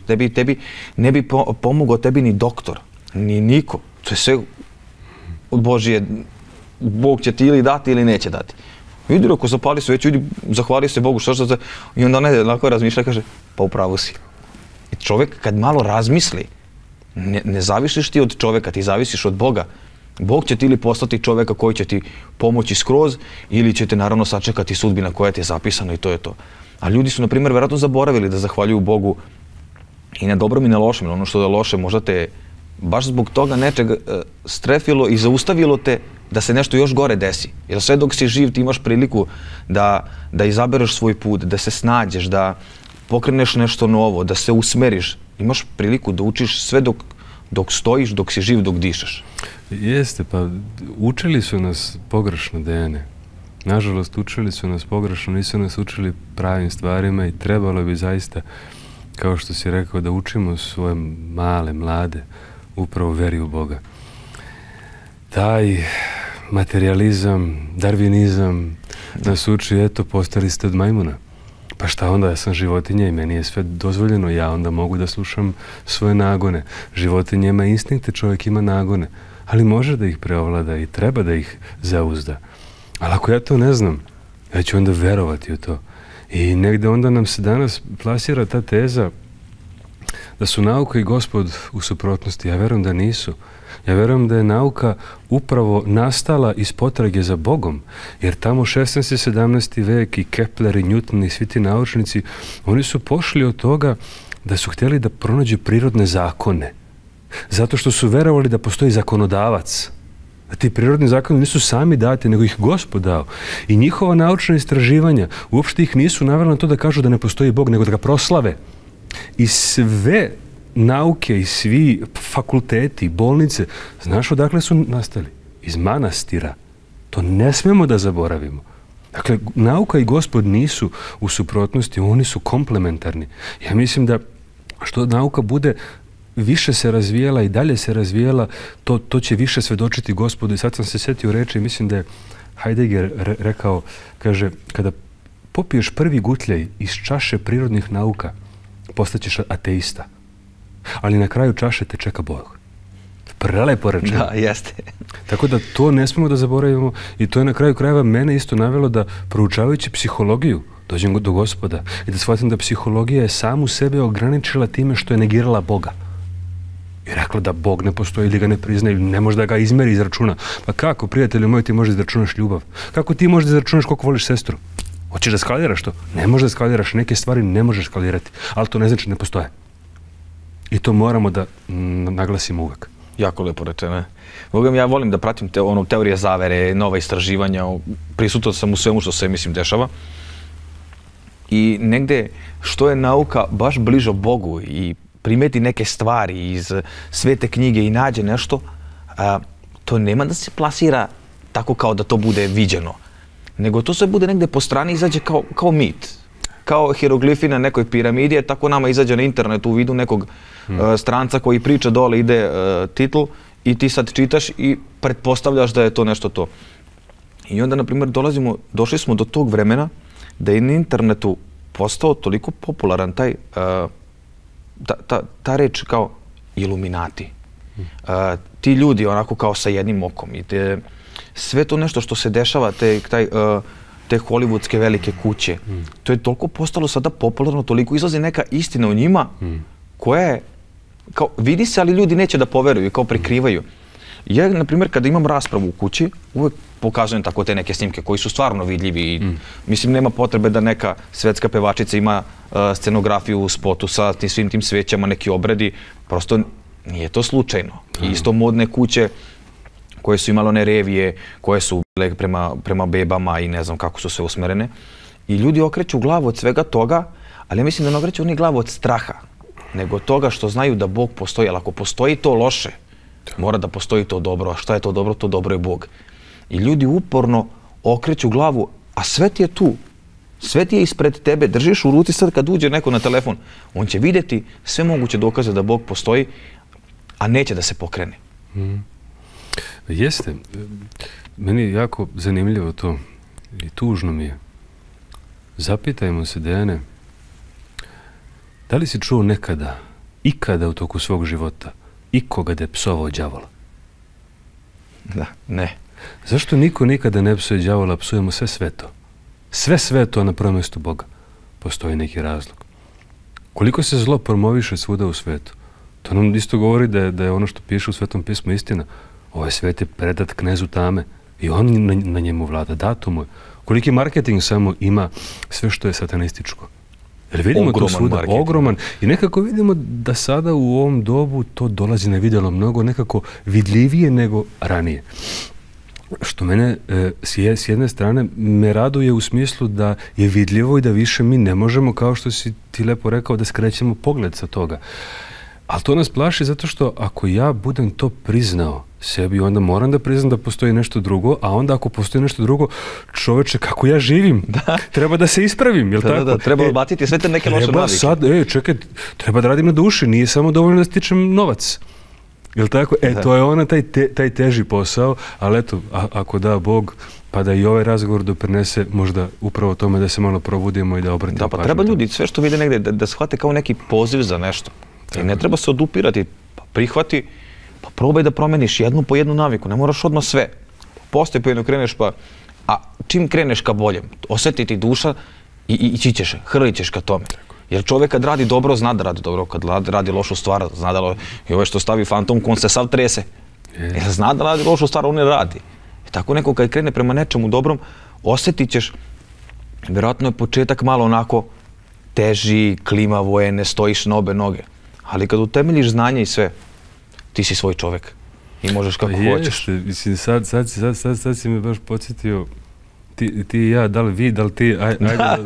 Ne bi pomogao tebi ni doktor, ni niko. To je sve od Božije, Bog će ti ili dati ili neće dati. Vidi, ako zapali sveću, vidi, zahvali se Bogu, što se... I onda ona onako razmišlja, kaže, pa upravo si. I čovjek kad malo razmisli, ne zavisiš ti od čovjeka, ti zavisiš od Boga. Bog će ti ili poslati čovjeka koji će ti pomoći skroz ili će te naravno sačekati sudbina koja ti je zapisana i to je to. A ljudi su, na primjer, vjerojatno zaboravili da zahvaljuju Bogu i na dobrom i na lošem. Ono što je loše, možda te baš zbog toga nečeg strefilo i zaustavilo te da se nešto još gore desi. Jer sve dok si živ ti imaš priliku da izabereš svoj put, da se snađeš, da pokreneš nešto novo, da se usmeriš. Imaš priliku da učiš sve dok stojiš, dok si živ, dok dišeš. Jeste, pa učili su nas pogrešno, Dejane. Nažalost, učili su nas pogrešno, nisu nas učili pravim stvarima i trebalo bi zaista kao što si rekao, da učimo svoje male, mlade, upravo veri u Boga. Taj materializam, darvinizam nas uči, eto, postali ste od majmuna. Pa šta onda, ja sam životinja i meni je sve dozvoljeno, ja onda mogu da slušam svoje nagone. Životinja ima instinkte, čovjek ima nagone, ali može da ih preovlada i treba da ih zauzda. Ali ako ja to ne znam, ja ću onda verovati u to. I negde onda nam se danas plasira ta teza da su nauka i Gospod u suprotnosti. Ja verujem da nisu. Ja verujem da je nauka upravo nastala iz potrage za Bogom, jer tamo 16. i 17. vek i Kepler i Newton i svi ti naučnici, oni su pošli od toga da su htjeli da pronađu prirodne zakone, zato što su verovali da postoji zakonodavac. Da ti prirodni zakoni nisu sami dati, nego ih Gospod dao. I njihova naučna istraživanja uopšte ih nisu navela na to da kažu da ne postoji Bog, nego da ga proslave. I sve nauke i svi fakulteti, bolnice, znaš odakle su nastali? Iz manastira. To ne smemo da zaboravimo. Dakle, nauka i Gospod nisu u suprotnosti, oni su komplementarni. Ja mislim da što nauka bude više se razvijela i dalje se razvijela, to će više svedočiti Gospodu. I sad sam se setio reči, mislim da je Heidegger rekao, kaže, kada popiješ prvi gutljaj iz čaše prirodnih nauka, postaćeš ateista. Ali na kraju čaše te čeka Bog. Prelepo rečeno. Da, jeste. Tako da to ne smemo da zaboravimo i to je na kraju krajeva mene isto navelo da proučavajući psihologiju dođem do Gospoda i da shvatim da psihologija je samu sebe ograničila time što je negirala Boga. I rekla da Bog ne postoji ili ga ne priznaje ili ne može da ga izmeri, izračuna. Pa kako, prijatelju moj, ti možeš da izračunaš ljubav? Kako ti možeš da izračunaš koliko voliš sestru? Hoćeš da skaliraš to? Ne možeš da skaliraš, neke stvari ne možeš skalirati, ali to ne znači ne postoje. I to moramo da naglasimo uvek. Jako lepo rečeno. Bogam, ja volim da pratim teorije zavere, nova istraživanja, prisutan sam u svemu što se, mislim, dešava. I negde, što je nauka baš bližo Bogu i primeti neke stvari iz svete knjige i nađe nešto, to nema da se plasira tako kao da to bude viđeno. Nego to sve bude negde po strani, izađe kao mit. Kao hieroglifi na nekoj piramidi, tako nama izađe na internetu u vidu nekog stranca koji priča, dole ide titl i ti sad čitaš i pretpostavljaš da je to nešto to. I onda, na primjer, došli smo do tog vremena da je na internetu postao toliko popularan ta reč kao iluminati. Ti ljudi onako kao sa jednim okom i sve to nešto što se dešava, te hollywoodske velike kuće, to je toliko postalo sada popularno, toliko izlazi neka istina o njima koja je, kao, vidi se, ali ljudi neće da poveruju, kao prikrivaju. Ja, na primjer, kada imam raspravu u kući, uvek pokazujem tako te neke snimke koji su stvarno vidljivi i mislim, nema potrebe da neka svetska pevačica ima scenografiju u spotu sa svim tim svećama, neki obredi, prosto nije to slučajno. Isto modne kuće koje su imale one revije, koje su bile prema bebama i ne znam kako su sve usmerene. I ljudi okreću glavu od svega toga, ali ja mislim da ne okreću oni glavu od straha, nego od toga što znaju da Bog postoji. Ali ako postoji to loše, mora da postoji to dobro. A šta je to dobro? To dobro je Bog. I ljudi uporno okreću glavu, a sve ti je tu. Sve ti je ispred tebe. Držiš u ruci sad kad uđe neko na telefon. On će vidjeti sve moguće dokaze da Bog postoji, a neće da se pokrene. Jeste. Meni je jako zanimljivo to i tužno mi je. Zapitajmo se, Dejane, da li si čuo nekada, ikada u toku svog života, ikoga da je psovao đavola? Da, ne. Zašto niko nikada ne psuje đavola, psujemo sve sveto? Sve sveto, a na prvom mjestu Boga. Postoji neki razlog. Koliko se zlo promoviše svuda u svetu? To nam isto govori da je ono što piše u Svetom pismu istina. Ovaj svet je predat knezu tame i on na njemu vlada, dato mu je. Koliki marketing samo ima sve što je satanističko. Jer vidimo to svuda, ogroman. I nekako vidimo da sada u ovom dobu to dolazi na vidjelo mnogo nekako vidljivije nego ranije. Što mene s jedne strane me raduje u smislu da je vidljivo i da više mi ne možemo, kao što si ti lepo rekao, da skrećemo pogled sa toga. Ali to nas plaši zato što ako ja budem to priznao sebi, onda moram da priznam da postoji nešto drugo, a onda ako postoji nešto drugo, čoveče, kako ja živim, treba da se ispravim, jel tako? Da, treba odbaciti sve te neke loše navike. Sad, čekaj, treba da radim na duši, nije samo dovoljno da stičem novac. Jel tako? To je ona taj teži posao, ali eto, ako da Bog, pa da i ovaj razgovor doprinese možda upravo tome da se malo probudimo i da obratimo pažnju. Da, pa treba ljudi sve što vide negde da shvate kao neki poziv za nešto. I ne treba se odupirati, pa prihvati, pa probaj da promeniš jednu po jednu naviku, ne moraš odmah sve. Postepeno kreneš pa, a čim kreneš ka boljem, osjeti ti duša i ići ćeš, hrlit ćeš ka tome. Jer čovjek kad radi dobro, zna da radi dobro, kad radi lošu stvar, zna da i ovaj što stavi fantomku, on se sav trese. Jer zna da radi lošu stvar, on ne radi. I tako neko kad krene prema nečemu dobrom, osjetit ćeš, vjerojatno je početak malo onako teži, klimavo je, ne stojiš na obe noge. Ali kad utemeljiš znanje i sve, ti si svoj čovjek i možeš kako hoćeš. Mislim, sad si me baš podsjetio, ti i ja, da li vi, da li ti, ajde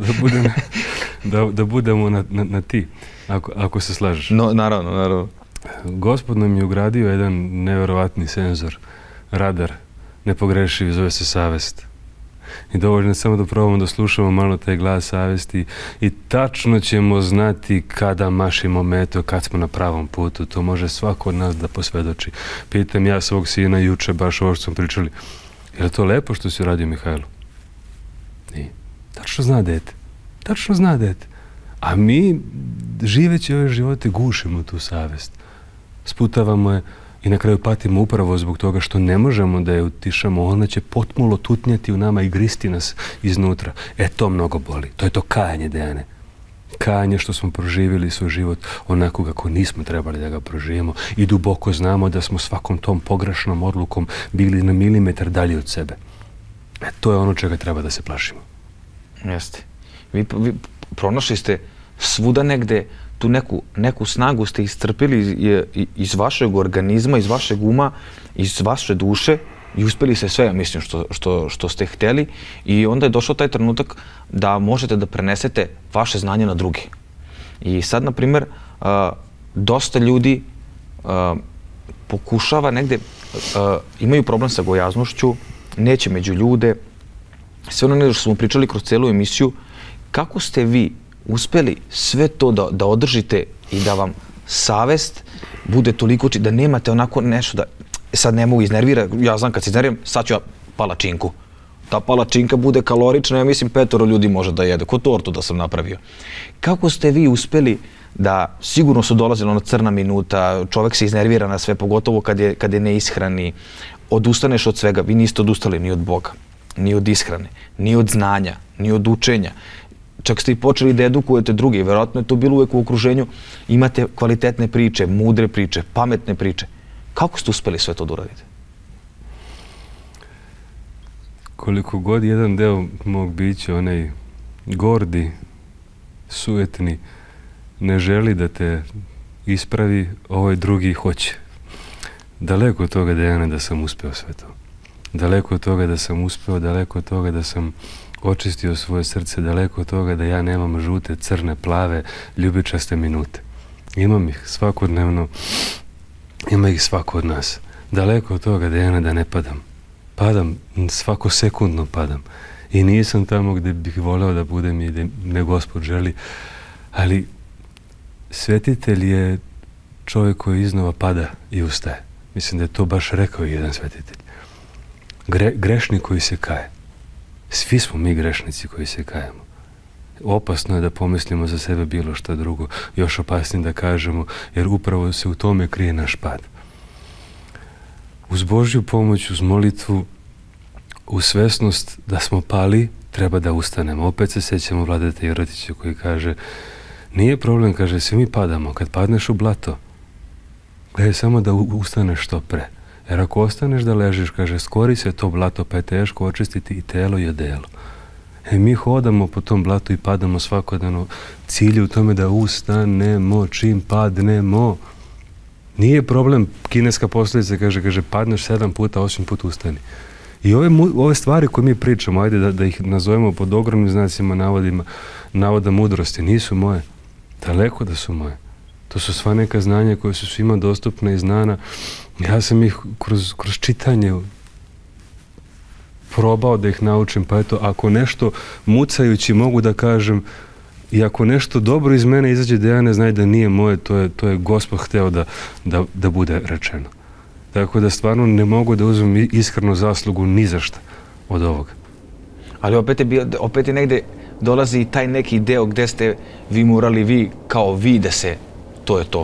da budemo na ti, ako se slažeš. No, naravno. Gospod nam je ugradio jedan nevjerovatni senzor, radar, nepogrešiv, zove se savest. I dovoljno je samo da probamo da slušamo malo taj glas savesti i tačno ćemo znati kada mašimo meto, kad smo na pravom putu. To može svako od nas da posvedoči. Pitam ja svog sina juče, baš ovo što smo pričali, je li to lepo što si uradio, Mihajlo? Nije. Tačno zna dete. Tačno zna dete. A mi, živeći ove živote, gušimo tu savest. Sputavamo je i na kraju patimo upravo zbog toga što ne možemo da je utišamo. Ona će potpuno tutnjati u nama i gristi nas iznutra. To mnogo boli. To je to kajanje, Dejane. Kajanje što smo proživjeli svoj život onako kako nismo trebali da ga proživimo i duboko znamo da smo svakom tom pogrešnom odlukom bili na milimetar dalje od sebe. To je ono čega treba da se plašimo. Jeste. Vi pronašli ste svuda negde tu neku snagu ste iscrpili iz vašeg organizma, iz vašeg uma, iz vaše duše i uspeli ste sve, mislim, što ste htjeli i onda je došao taj trenutak da možete da prenesete vaše znanje na drugi. I sad, na primjer, dosta ljudi pokušava negde, imaju problem sa gojaznošću, neće među ljude, sve ono što smo pričali kroz celu emisiju, kako ste vi uspeli sve to da održite i da vam savest bude toliko da nemate onako nešto da sad ne mogu iznervira, ja znam kad se iznerviram, sad ću ja palačinku. Ta palačinka bude kalorična, ja mislim 5 ljudi može da jede, ko tortu da sam napravio. Kako ste vi uspeli da, sigurno su dolazili ona crna minuta, čovjek se iznervira na sve, pogotovo kad je neishrani, odustaneš od svega, vi niste odustali ni od Boga, ni od ishrane, ni od znanja, ni od učenja. Čak ste i počeli da edukujete drugi, vjerojatno je to bilo uvek u okruženju, imate kvalitetne priče, mudre priče, pametne priče. Kako ste uspeli sve to da uradite? Koliko god jedan deo mog bića, onaj gordi, sujetni, ne želi da te ispravi, ovaj drugi hoće. Daleko od toga, Dejane, da sam uspeo sve to. Daleko od toga da sam uspeo, daleko od toga da sam očistio svoje srce, daleko od toga da ja nemam žute, crne, plave, ljubičaste minute. Imam ih svakodnevno, ima ih svako od nas. Daleko od toga, Dejana, da ne padam. Padam, svako sekundno padam. I nisam tamo gde bih voleo da budem i gde me Gospod želi. Ali svetitelj je čovjek koji iznova pada i ustaje. Mislim da je to baš rekao jedan svetitelj. Grešnik koji se kaje. Svi smo mi grešnici koji se kajemo. Opasno je da pomislimo za sebe bilo što drugo. Još opasnije da kažemo, jer upravo se u tome krije naš pad. Uz Božju pomoć, uz molitvu, uz svesnost da smo pali, treba da ustanemo. Opet se sećamo Vladete Jerotića koji kaže, nije problem, kaže, svi mi padamo. Kad padneš u blato, gledaj samo da ustaneš što pre. Jer ako ostaneš da ležiš, kaže, skori se to blato, pa je teško očistiti i telo i odelo. Mi hodamo po tom blatu i padamo svakodnevno. Cilj je u tome da ustanemo čim padnemo. Nije problem, kineska poslovica kaže, padneš 7 puta, 8 puta ustani. I ove stvari koje mi pričamo, ajde da ih nazovemo pod ogromnim znacima navoda mudrosti, nisu moje. Daleko da su moje. To su sva neka znanja koje su svima dostupne i znana. Ja sam ih kroz čitanje probao da ih naučim, pa eto, ako nešto mucajući mogu da kažem i ako nešto dobro iz mene izađe da ja ne znaju da nije moje, to je Gospod hteo da bude rečeno. Tako da stvarno ne mogu da uzmem iskreno zaslugu ni za šta od ovoga. Ali opet je negde dolazi taj neki deo gde ste vi morali, kao vi da se, to je to.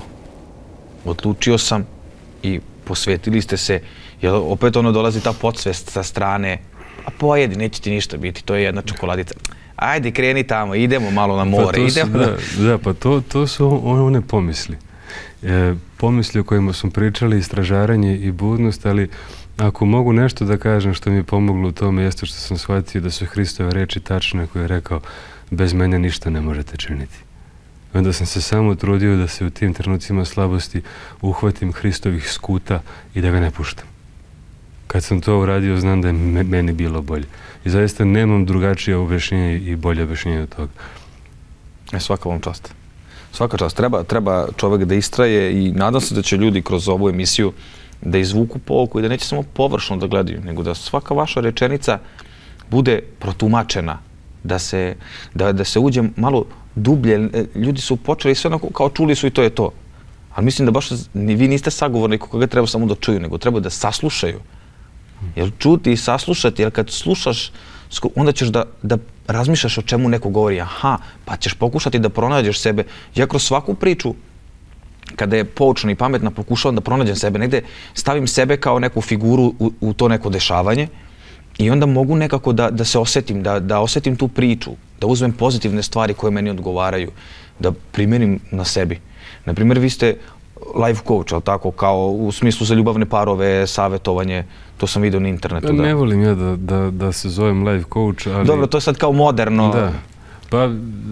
Odlučio sam i posvetili ste se, jer opet ono dolazi ta podsvest sa strane, a pojedi, neće ti ništa biti, to je jedna čokoladica. Ajde, kreni tamo, idemo malo na more, idemo. Da, pa to su one pomisli. Pomisli o kojima smo pričali, istražaranje i budnost, ali ako mogu nešto da kažem što mi je pomoglo u tome, jeste što sam shvatio da su Hristove reči tačne koje je rekao, bez mene ništa ne možete činiti. Onda sam se samo trudio da se u tim trenucima slabosti uhvatim Hristovih skuta i da ga ne puštam. Kad sam to uradio, znam da je meni bilo bolje. I zaista nemam drugačije objašnjenje i bolje objašnjenje od toga. Svaka vam čast. Svaka čast. Treba čovjek da istraje i nadam se da će ljudi kroz ovu emisiju da izvuku pouku i da neće samo površno da gledaju, nego da svaka vaša rečenica bude protumačena, da se uđe malo dublje. Ljudi su počeli sve onako kao čuli su i to je to. Ali mislim da baš vi niste sagovornik koga treba samo da čuju, nego treba da saslušaju. Jer čuti i saslušati, jer kad slušaš, onda ćeš da razmišljaš o čemu neko govori. Aha, pa ćeš pokušati da pronađeš sebe. Ja kroz svaku priču, kada je poučna i pametna, pokušavam da pronađem sebe. Negde stavim sebe kao neku figuru u to neko dešavanje i onda mogu nekako da se osjetim, da osjetim tu priču, da uzmem pozitivne stvari koje meni odgovaraju, da primenim na sebi. Naprimjer, vi ste life coach, ali tako, kao u smislu za ljubavne parove, savjetovanje, to sam vidio na internetu. Ne volim ja da se zovem life coach, ali... Dobro, to je sad kao moderno. Da, pa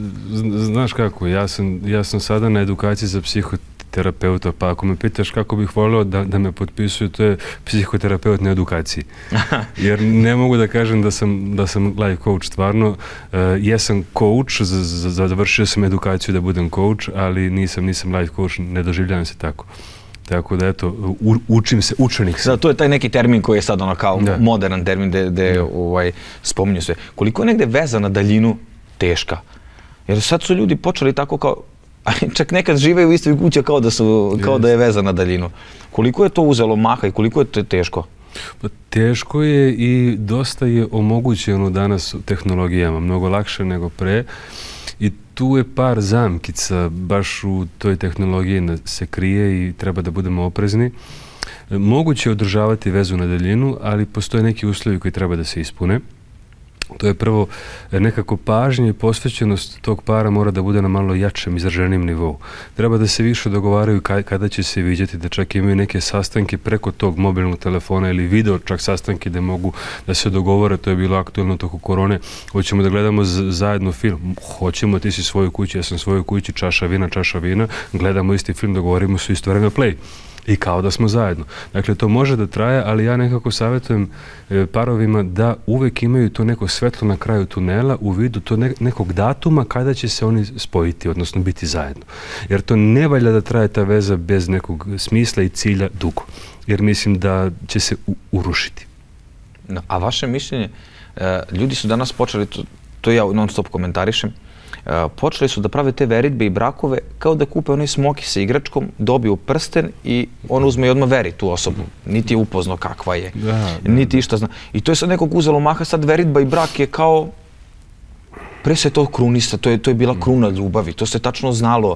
znaš kako, ja sam sada na edukaciji za psihoterapeuta, pa ako me pitaš kako bih volio da me potpisuju, to je psihoterapeut na edukaciji. Jer ne mogu da kažem da sam life coach, stvarno. Jesam coach, završio sam edukaciju da budem coach, ali nisam life coach, ne doživljavam se tako. Tako da, eto, učim se, učenik sam. Da, to je taj neki termin koji je sad ono kao modern termin gde spominju sve. Koliko je negde veza na daljinu teška? Jer sad su ljudi počeli tako kao, čak nekad žive u istoj kući kao da je veza na daljinu. Koliko je to uzelo maha i koliko je to teško? Teško je i dosta je omogućeno danas tehnologijama, mnogo lakše nego pre. I tu je par zamkica, baš u toj tehnologiji se krije i treba da budemo oprezni. Moguće je održavati vezu na daljinu, ali postoje neki uslovi koji treba da se ispune. To je prvo, nekako pažnje i posvećenost tog para mora da bude na malo jačem, izraženim nivou. Treba da se više dogovaraju kada će se viđati, da čak imaju neke sastanke preko tog mobilnog telefona ili video čak sastanke gde mogu da se dogovore, to je bilo aktualno toko korone. Hoćemo da gledamo zajedno film, hoćemo, ti si svojoj kući, ja sam svojoj kući, čaša vina, gledamo isti film, dogovorimo se isto vreme play. I kao da smo zajedno. Dakle, to može da traje, ali ja nekako savjetujem parovima da uvek imaju to neko svetlo na kraju tunela u vidu to nekog datuma kada će se oni spojiti, odnosno biti zajedno. Jer to ne valja da traje ta veza bez nekog smisla i cilja dugo. Jer mislim da će se urušiti. A vaše mišljenje, ljudi su danas počeli, to ja non stop komentarišem, počeli su da prave te veritbe i brakove kao da kupe onaj smoki sa igračkom, dobiju prsten i on uzme i odmah veri tu osobu. Niti je upoznao kakva je, niti išta zna. I to je sad nekog uzelo maha, sad veritba i brak je kao, pre se to krunista, to je bila kruna ljubavi, to se tačno znalo,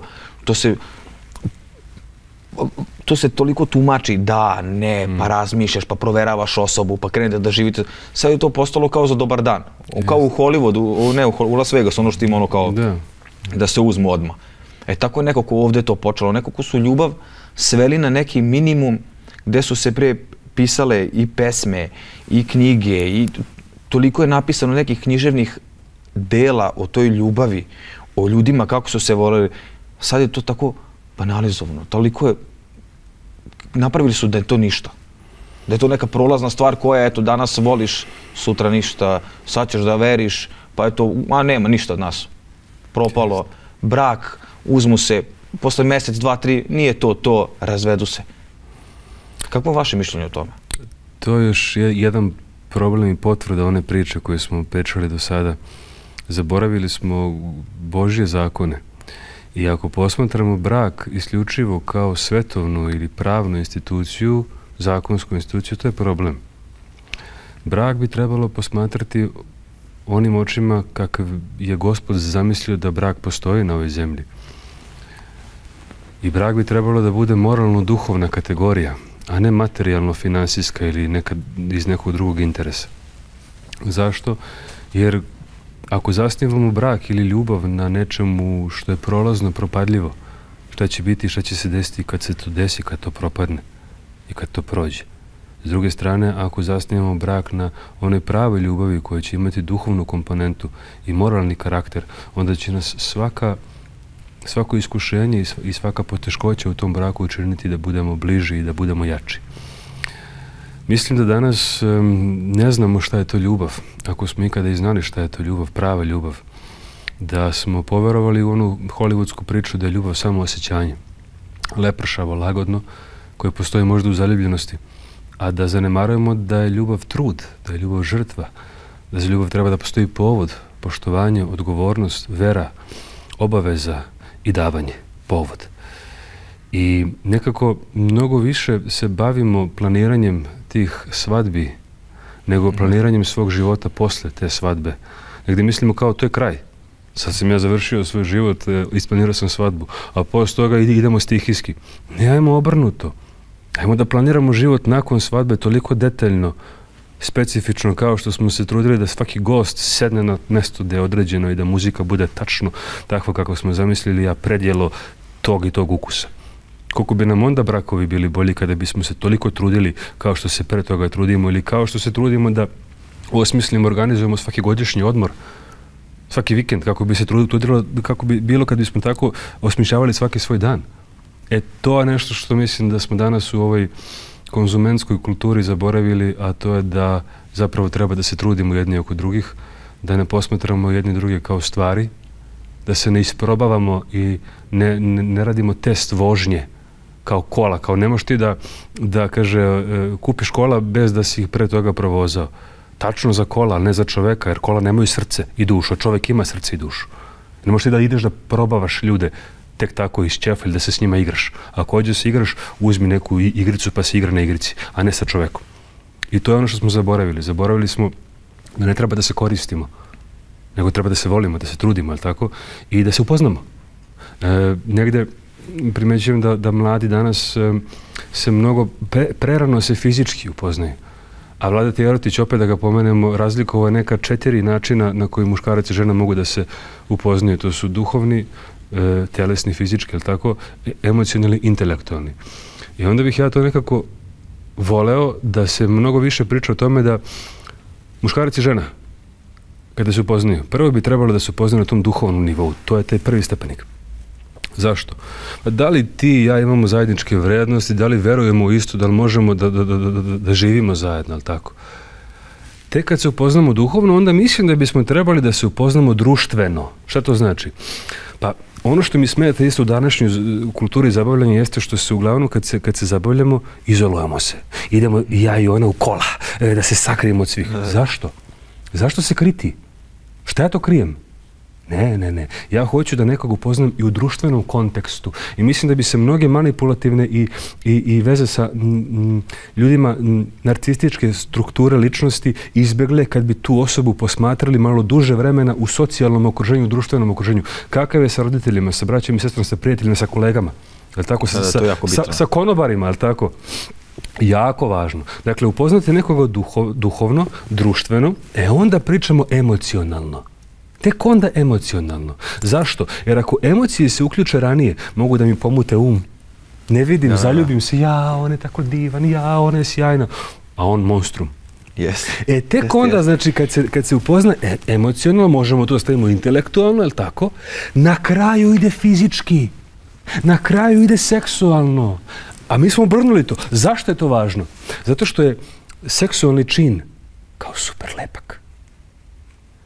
to se toliko tumači, da, ne, pa razmišljaš, pa proveravaš osobu, pa krene da živite. Sad je to postalo kao za dobar dan. Kao u Hollywoodu, ne, u Las Vegas, ono što ima ono kao da se uzmu odmah. Tako je nekako ovdje to počelo. Nekako su ljubav sveli na neki minimum gde su se pre pisale i pesme, i knjige, i toliko je napisano nekih književnih dela o toj ljubavi, o ljudima kako su se voleli. Sad je to tako banalizovano. Toliko je, napravili su da je to ništa. Da je to neka prolazna stvar koja, eto, danas voliš, sutra ništa, sad ćeš da veriš, pa eto, nema ništa od nas. Propalo, brak, uzmu se, posle mjesec, 2, 3, nije to, razvedu se. Kako je vaše mišljenje o tome? To je još jedan problem i potvrda one priče koje smo pričali do sada. Zaboravili smo Božje zakone. I ako posmatramo brak isključivo kao svetovnu ili pravnu instituciju, zakonsku instituciju, to je problem. Brak bi trebalo posmatrati onim očima kakav je Gospod zamislio da brak postoji na ovoj zemlji. I brak bi trebalo da bude moralno-duhovna kategorija, a ne materijalno-finansijska ili iz nekog drugog interesa. Zašto? Jer ako zasnivamo brak ili ljubav na nečemu što je prolazno, propadljivo, šta će biti i šta će se desiti kad se to desi, kad to propadne i kad to prođe. S druge strane, ako zasnivamo brak na onoj pravoj ljubavi koja će imati duhovnu komponentu i moralni karakter, onda će nas svako iskušenje i svaka poteškoća u tom braku učiniti da budemo bliži i da budemo jači. Mislim da danas ne znamo šta je to ljubav. Ako smo ikada i znali šta je to ljubav, prava ljubav, da smo poverovali u onu hollywoodsku priču da je ljubav samo osjećanje, lepršavo, lagodno, koje postoji možda u zaljubljenosti, a da zanemarujemo da je ljubav trud, da je ljubav žrtva, da za ljubav treba da postoji povod, poštovanje, odgovornost, vera, obaveza i davanje, povod. I nekako mnogo više se bavimo planiranjem tih svadbi nego planiranjem svog života posle te svadbe. Negdje mislimo kao to je kraj. Sad sam ja završio svoj život, isplanirao sam svadbu, a posle toga idemo stihijski. Ne, ajmo obrnuto. Ajmo da planiramo život nakon svadbe toliko detaljno, specifično kao što smo se trudili da svaki gost sedne na mjesto gdje je određeno i da muzika bude tačno takva kako smo zamislili, a predjelo tog i tog ukusa. Koliko bi nam onda brakovi bili bolji kada bismo se toliko trudili kao što se pre toga trudimo ili kao što se trudimo da osmislimo, organizujemo svaki godišnji odmor, svaki vikend, kako bi se trudilo, kako bi bilo kad bismo tako osmišljavali svaki svoj dan. To je nešto što mislim da smo danas u ovoj konzumentskoj kulturi zaboravili, a to je da zapravo treba da se trudimo jedni oko drugih, da ne posmatramo jedni druge kao stvari, da se ne isprobavamo i ne radimo test vožnje kao kola, kao ne možeš ti da kaže, kupiš kola bez da si ih pre toga provozao. Tačno za kola, ali ne za čoveka, jer kola nemaju srce i dušu, a čovek ima srce i dušu. Ne možeš ti da ideš da probavaš ljude tek tako iz ćefa ili da se s njima igraš. Ako hođe se igraš, uzmi neku igricu pa se igra na igrici, a ne sa čovekom. I to je ono što smo zaboravili. Zaboravili smo da ne treba da se koristimo, nego treba da se volimo, da se trudimo, ali tako, i da se upoznamo. Negde primećujem da mladi danas se mnogo prerano se fizički upoznaju. A Vladeta Jerotić, opet da ga pomenemo, razlikovao je neka 4 načina na koji muškarac i žena mogu da se upoznaju. To su duhovni, telesni, fizički, ali tako, emocionalni, intelektualni. I onda bih ja to nekako voleo da se mnogo više priča o tome da muškarac i žena, kada se upoznaju, prvo bi trebalo da se upoznaju na tom duhovnom nivou. To je taj prvi stepenik. Zašto? Da li ti i ja imamo zajedničke vrednosti, da li verujemo u isto, da li možemo da živimo zajedno, ali tako? Tek kad se upoznamo duhovno, onda mislim da bismo trebali da se upoznamo društveno. Šta to znači? Pa ono što mi smeta isto u današnjoj kulturi zabavljanja jeste što se uglavnom kad se zabavljamo, izolujemo se. Idemo ja i ona u kola, da se sakrijemo od svih. Zašto? Zašto se kriti? Šta ja to krijem? Ne. Ja hoću da nekog upoznam i u društvenom kontekstu. I mislim da bi se mnoge manipulativne i veze sa ljudima narcističke strukture ličnosti izbjegle kad bi tu osobu posmatrali malo duže vremena u socijalnom okruženju, u društvenom okruženju. Kakav je sa roditeljima, sa braćom i sestrom, sa prijateljima, sa kolegama? Sa konobarima, ali tako? Jako važno. Dakle, upoznati nekoga duhovno, društveno, onda pričamo emocionalno. Tek onda emocionalno. Zašto? Jer ako emocije se uključe ranije, mogu da mi pomute Ne vidim, zaljubim se, on je tako divan, ona je sjajna, a on monstrum. Tek onda, znači, kad se upozna emocionalno, možemo to stavimo intelektualno, je li tako? Na kraju ide fizički. Na kraju ide seksualno. A mi smo obrnuli to. Zašto je to važno? Zato što je seksualni čin kao super lepak.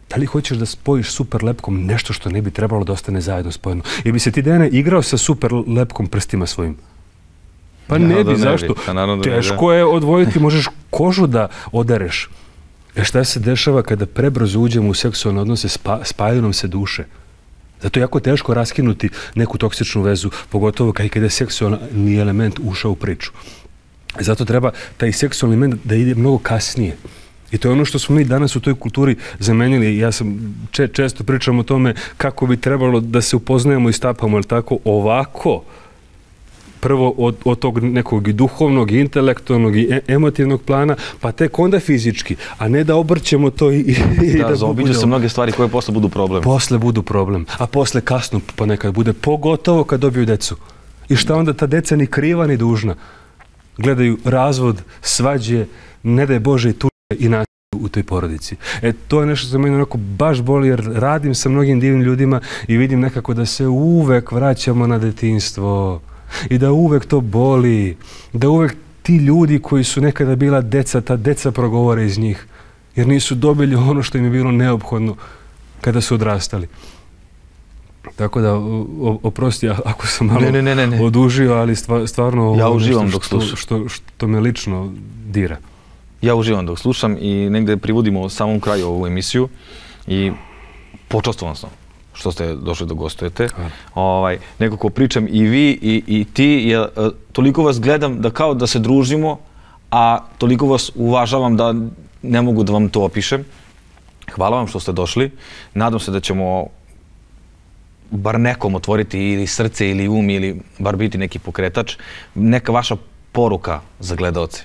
Da li hoćeš da spojiš super lepkom nešto što ne bi trebalo da ostane zajedno spojeno? Ili bi se ti, Dejane, igrao sa super lepkom prstima svojim? Pa ne bi, zašto? Teško je odvojiti, možeš kožu da odereš. Šta se dešava kada prebrzo uđemo u seksualne odnose, spajaju nam se duše. Zato je jako teško raskinuti neku toksičnu vezu, pogotovo kada je seksualni element ušao u priču. Zato treba taj seksualni element da ide mnogo kasnije. I to je ono što smo mi danas u toj kulturi zamenili. Ja sam često pričam o tome kako bi trebalo da se upoznajemo i stapamo, ali tako ovako, prvo od tog nekog i duhovnog, i intelektualnog, i emotivnog plana, pa tek onda fizički, a ne da obrćemo to i da zaobiđu se mnoge stvari koje posle budu problem. Posle budu problem, a posle kasno ponekad bude, pogotovo kad dobiju decu. I šta onda ta deca ni kriva ni dužna? Gledaju razvod, svađe, ne daj Bože i tuže i nasilje u toj porodici. To je nešto što mene onako baš boli, jer radim sa mnogim divnim ljudima i vidim nekako da se uvek vraćamo na detinjstvo. I da uvek to boli, da uvek ti ljudi koji su nekada bila deca, ta deca progovore iz njih, jer nisu dobili ono što im je bilo neophodno kada su odrastali. Tako da, oprosti ako sam malo odužio, ali stvarno ja uživam dok slušam. Što me lično dira. Ja uživam dok slušam i negde privodimo samom kraju ovu emisiju i počastvovan sam što ste došli da gostujete. Nekako pričam i vi i ti, toliko vas gledam da kao da se družimo, a toliko vas uvažavam da ne mogu da vam to opišem. Hvala vam što ste došli. Nadam se da ćemo bar nekom otvoriti ili srce ili um ili bar biti neki pokretač. Neka vaša poruka za gledaoce.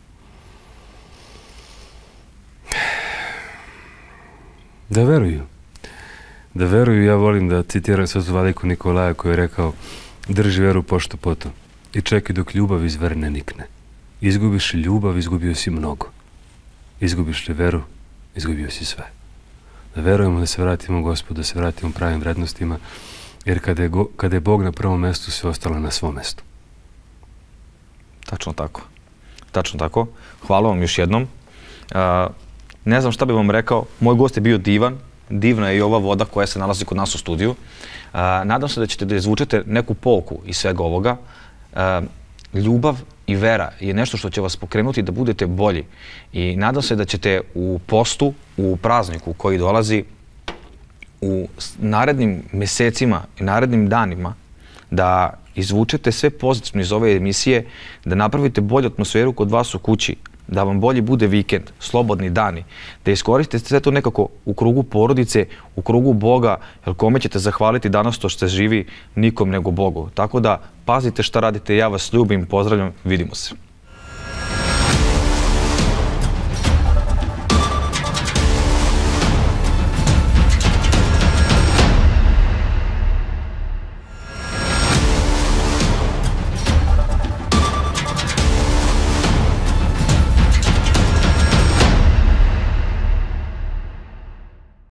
Da veruju. Da veruju, ja volim da citiram Svetu Vladiku Nikolaja koji je rekao: drži veru pošto poto i čekaj dok ljubav iz vere ne nikne. Izgubiš li ljubav, izgubio si mnogo. Izgubiš li veru, izgubio si sve. Da verujemo, da se vratimo Gospodu, da se vratimo pravim vrednostima, jer kada je Bog na prvom mestu, sve ostalo na svom mestu. Tačno tako. Tačno tako. Hvala vam još jednom. Ne znam šta bih vam rekao, moj gost je bio divan, divna je i ova voda koja se nalazi kod nas u studiju. Nadam se da ćete da izvučete neku pouku iz svega ovoga. Ljubav i vera je nešto što će vas pokrenuti da budete bolji. I nadam se da ćete u postu, u prazniku koji dolazi, u narednim mesecima i narednim danima da izvučete sve pozitivno iz ove emisije, da napravite bolju atmosferu kod vas u kući, da vam bolje bude vikend, slobodni dani, da iskoristite sve to nekako u krugu porodice, u krugu Boga, jer kome ćete zahvaliti danas to što živi, nikom nego Bogu. Tako da pazite šta radite, ja vas ljubim, pozdravljam, vidimo se.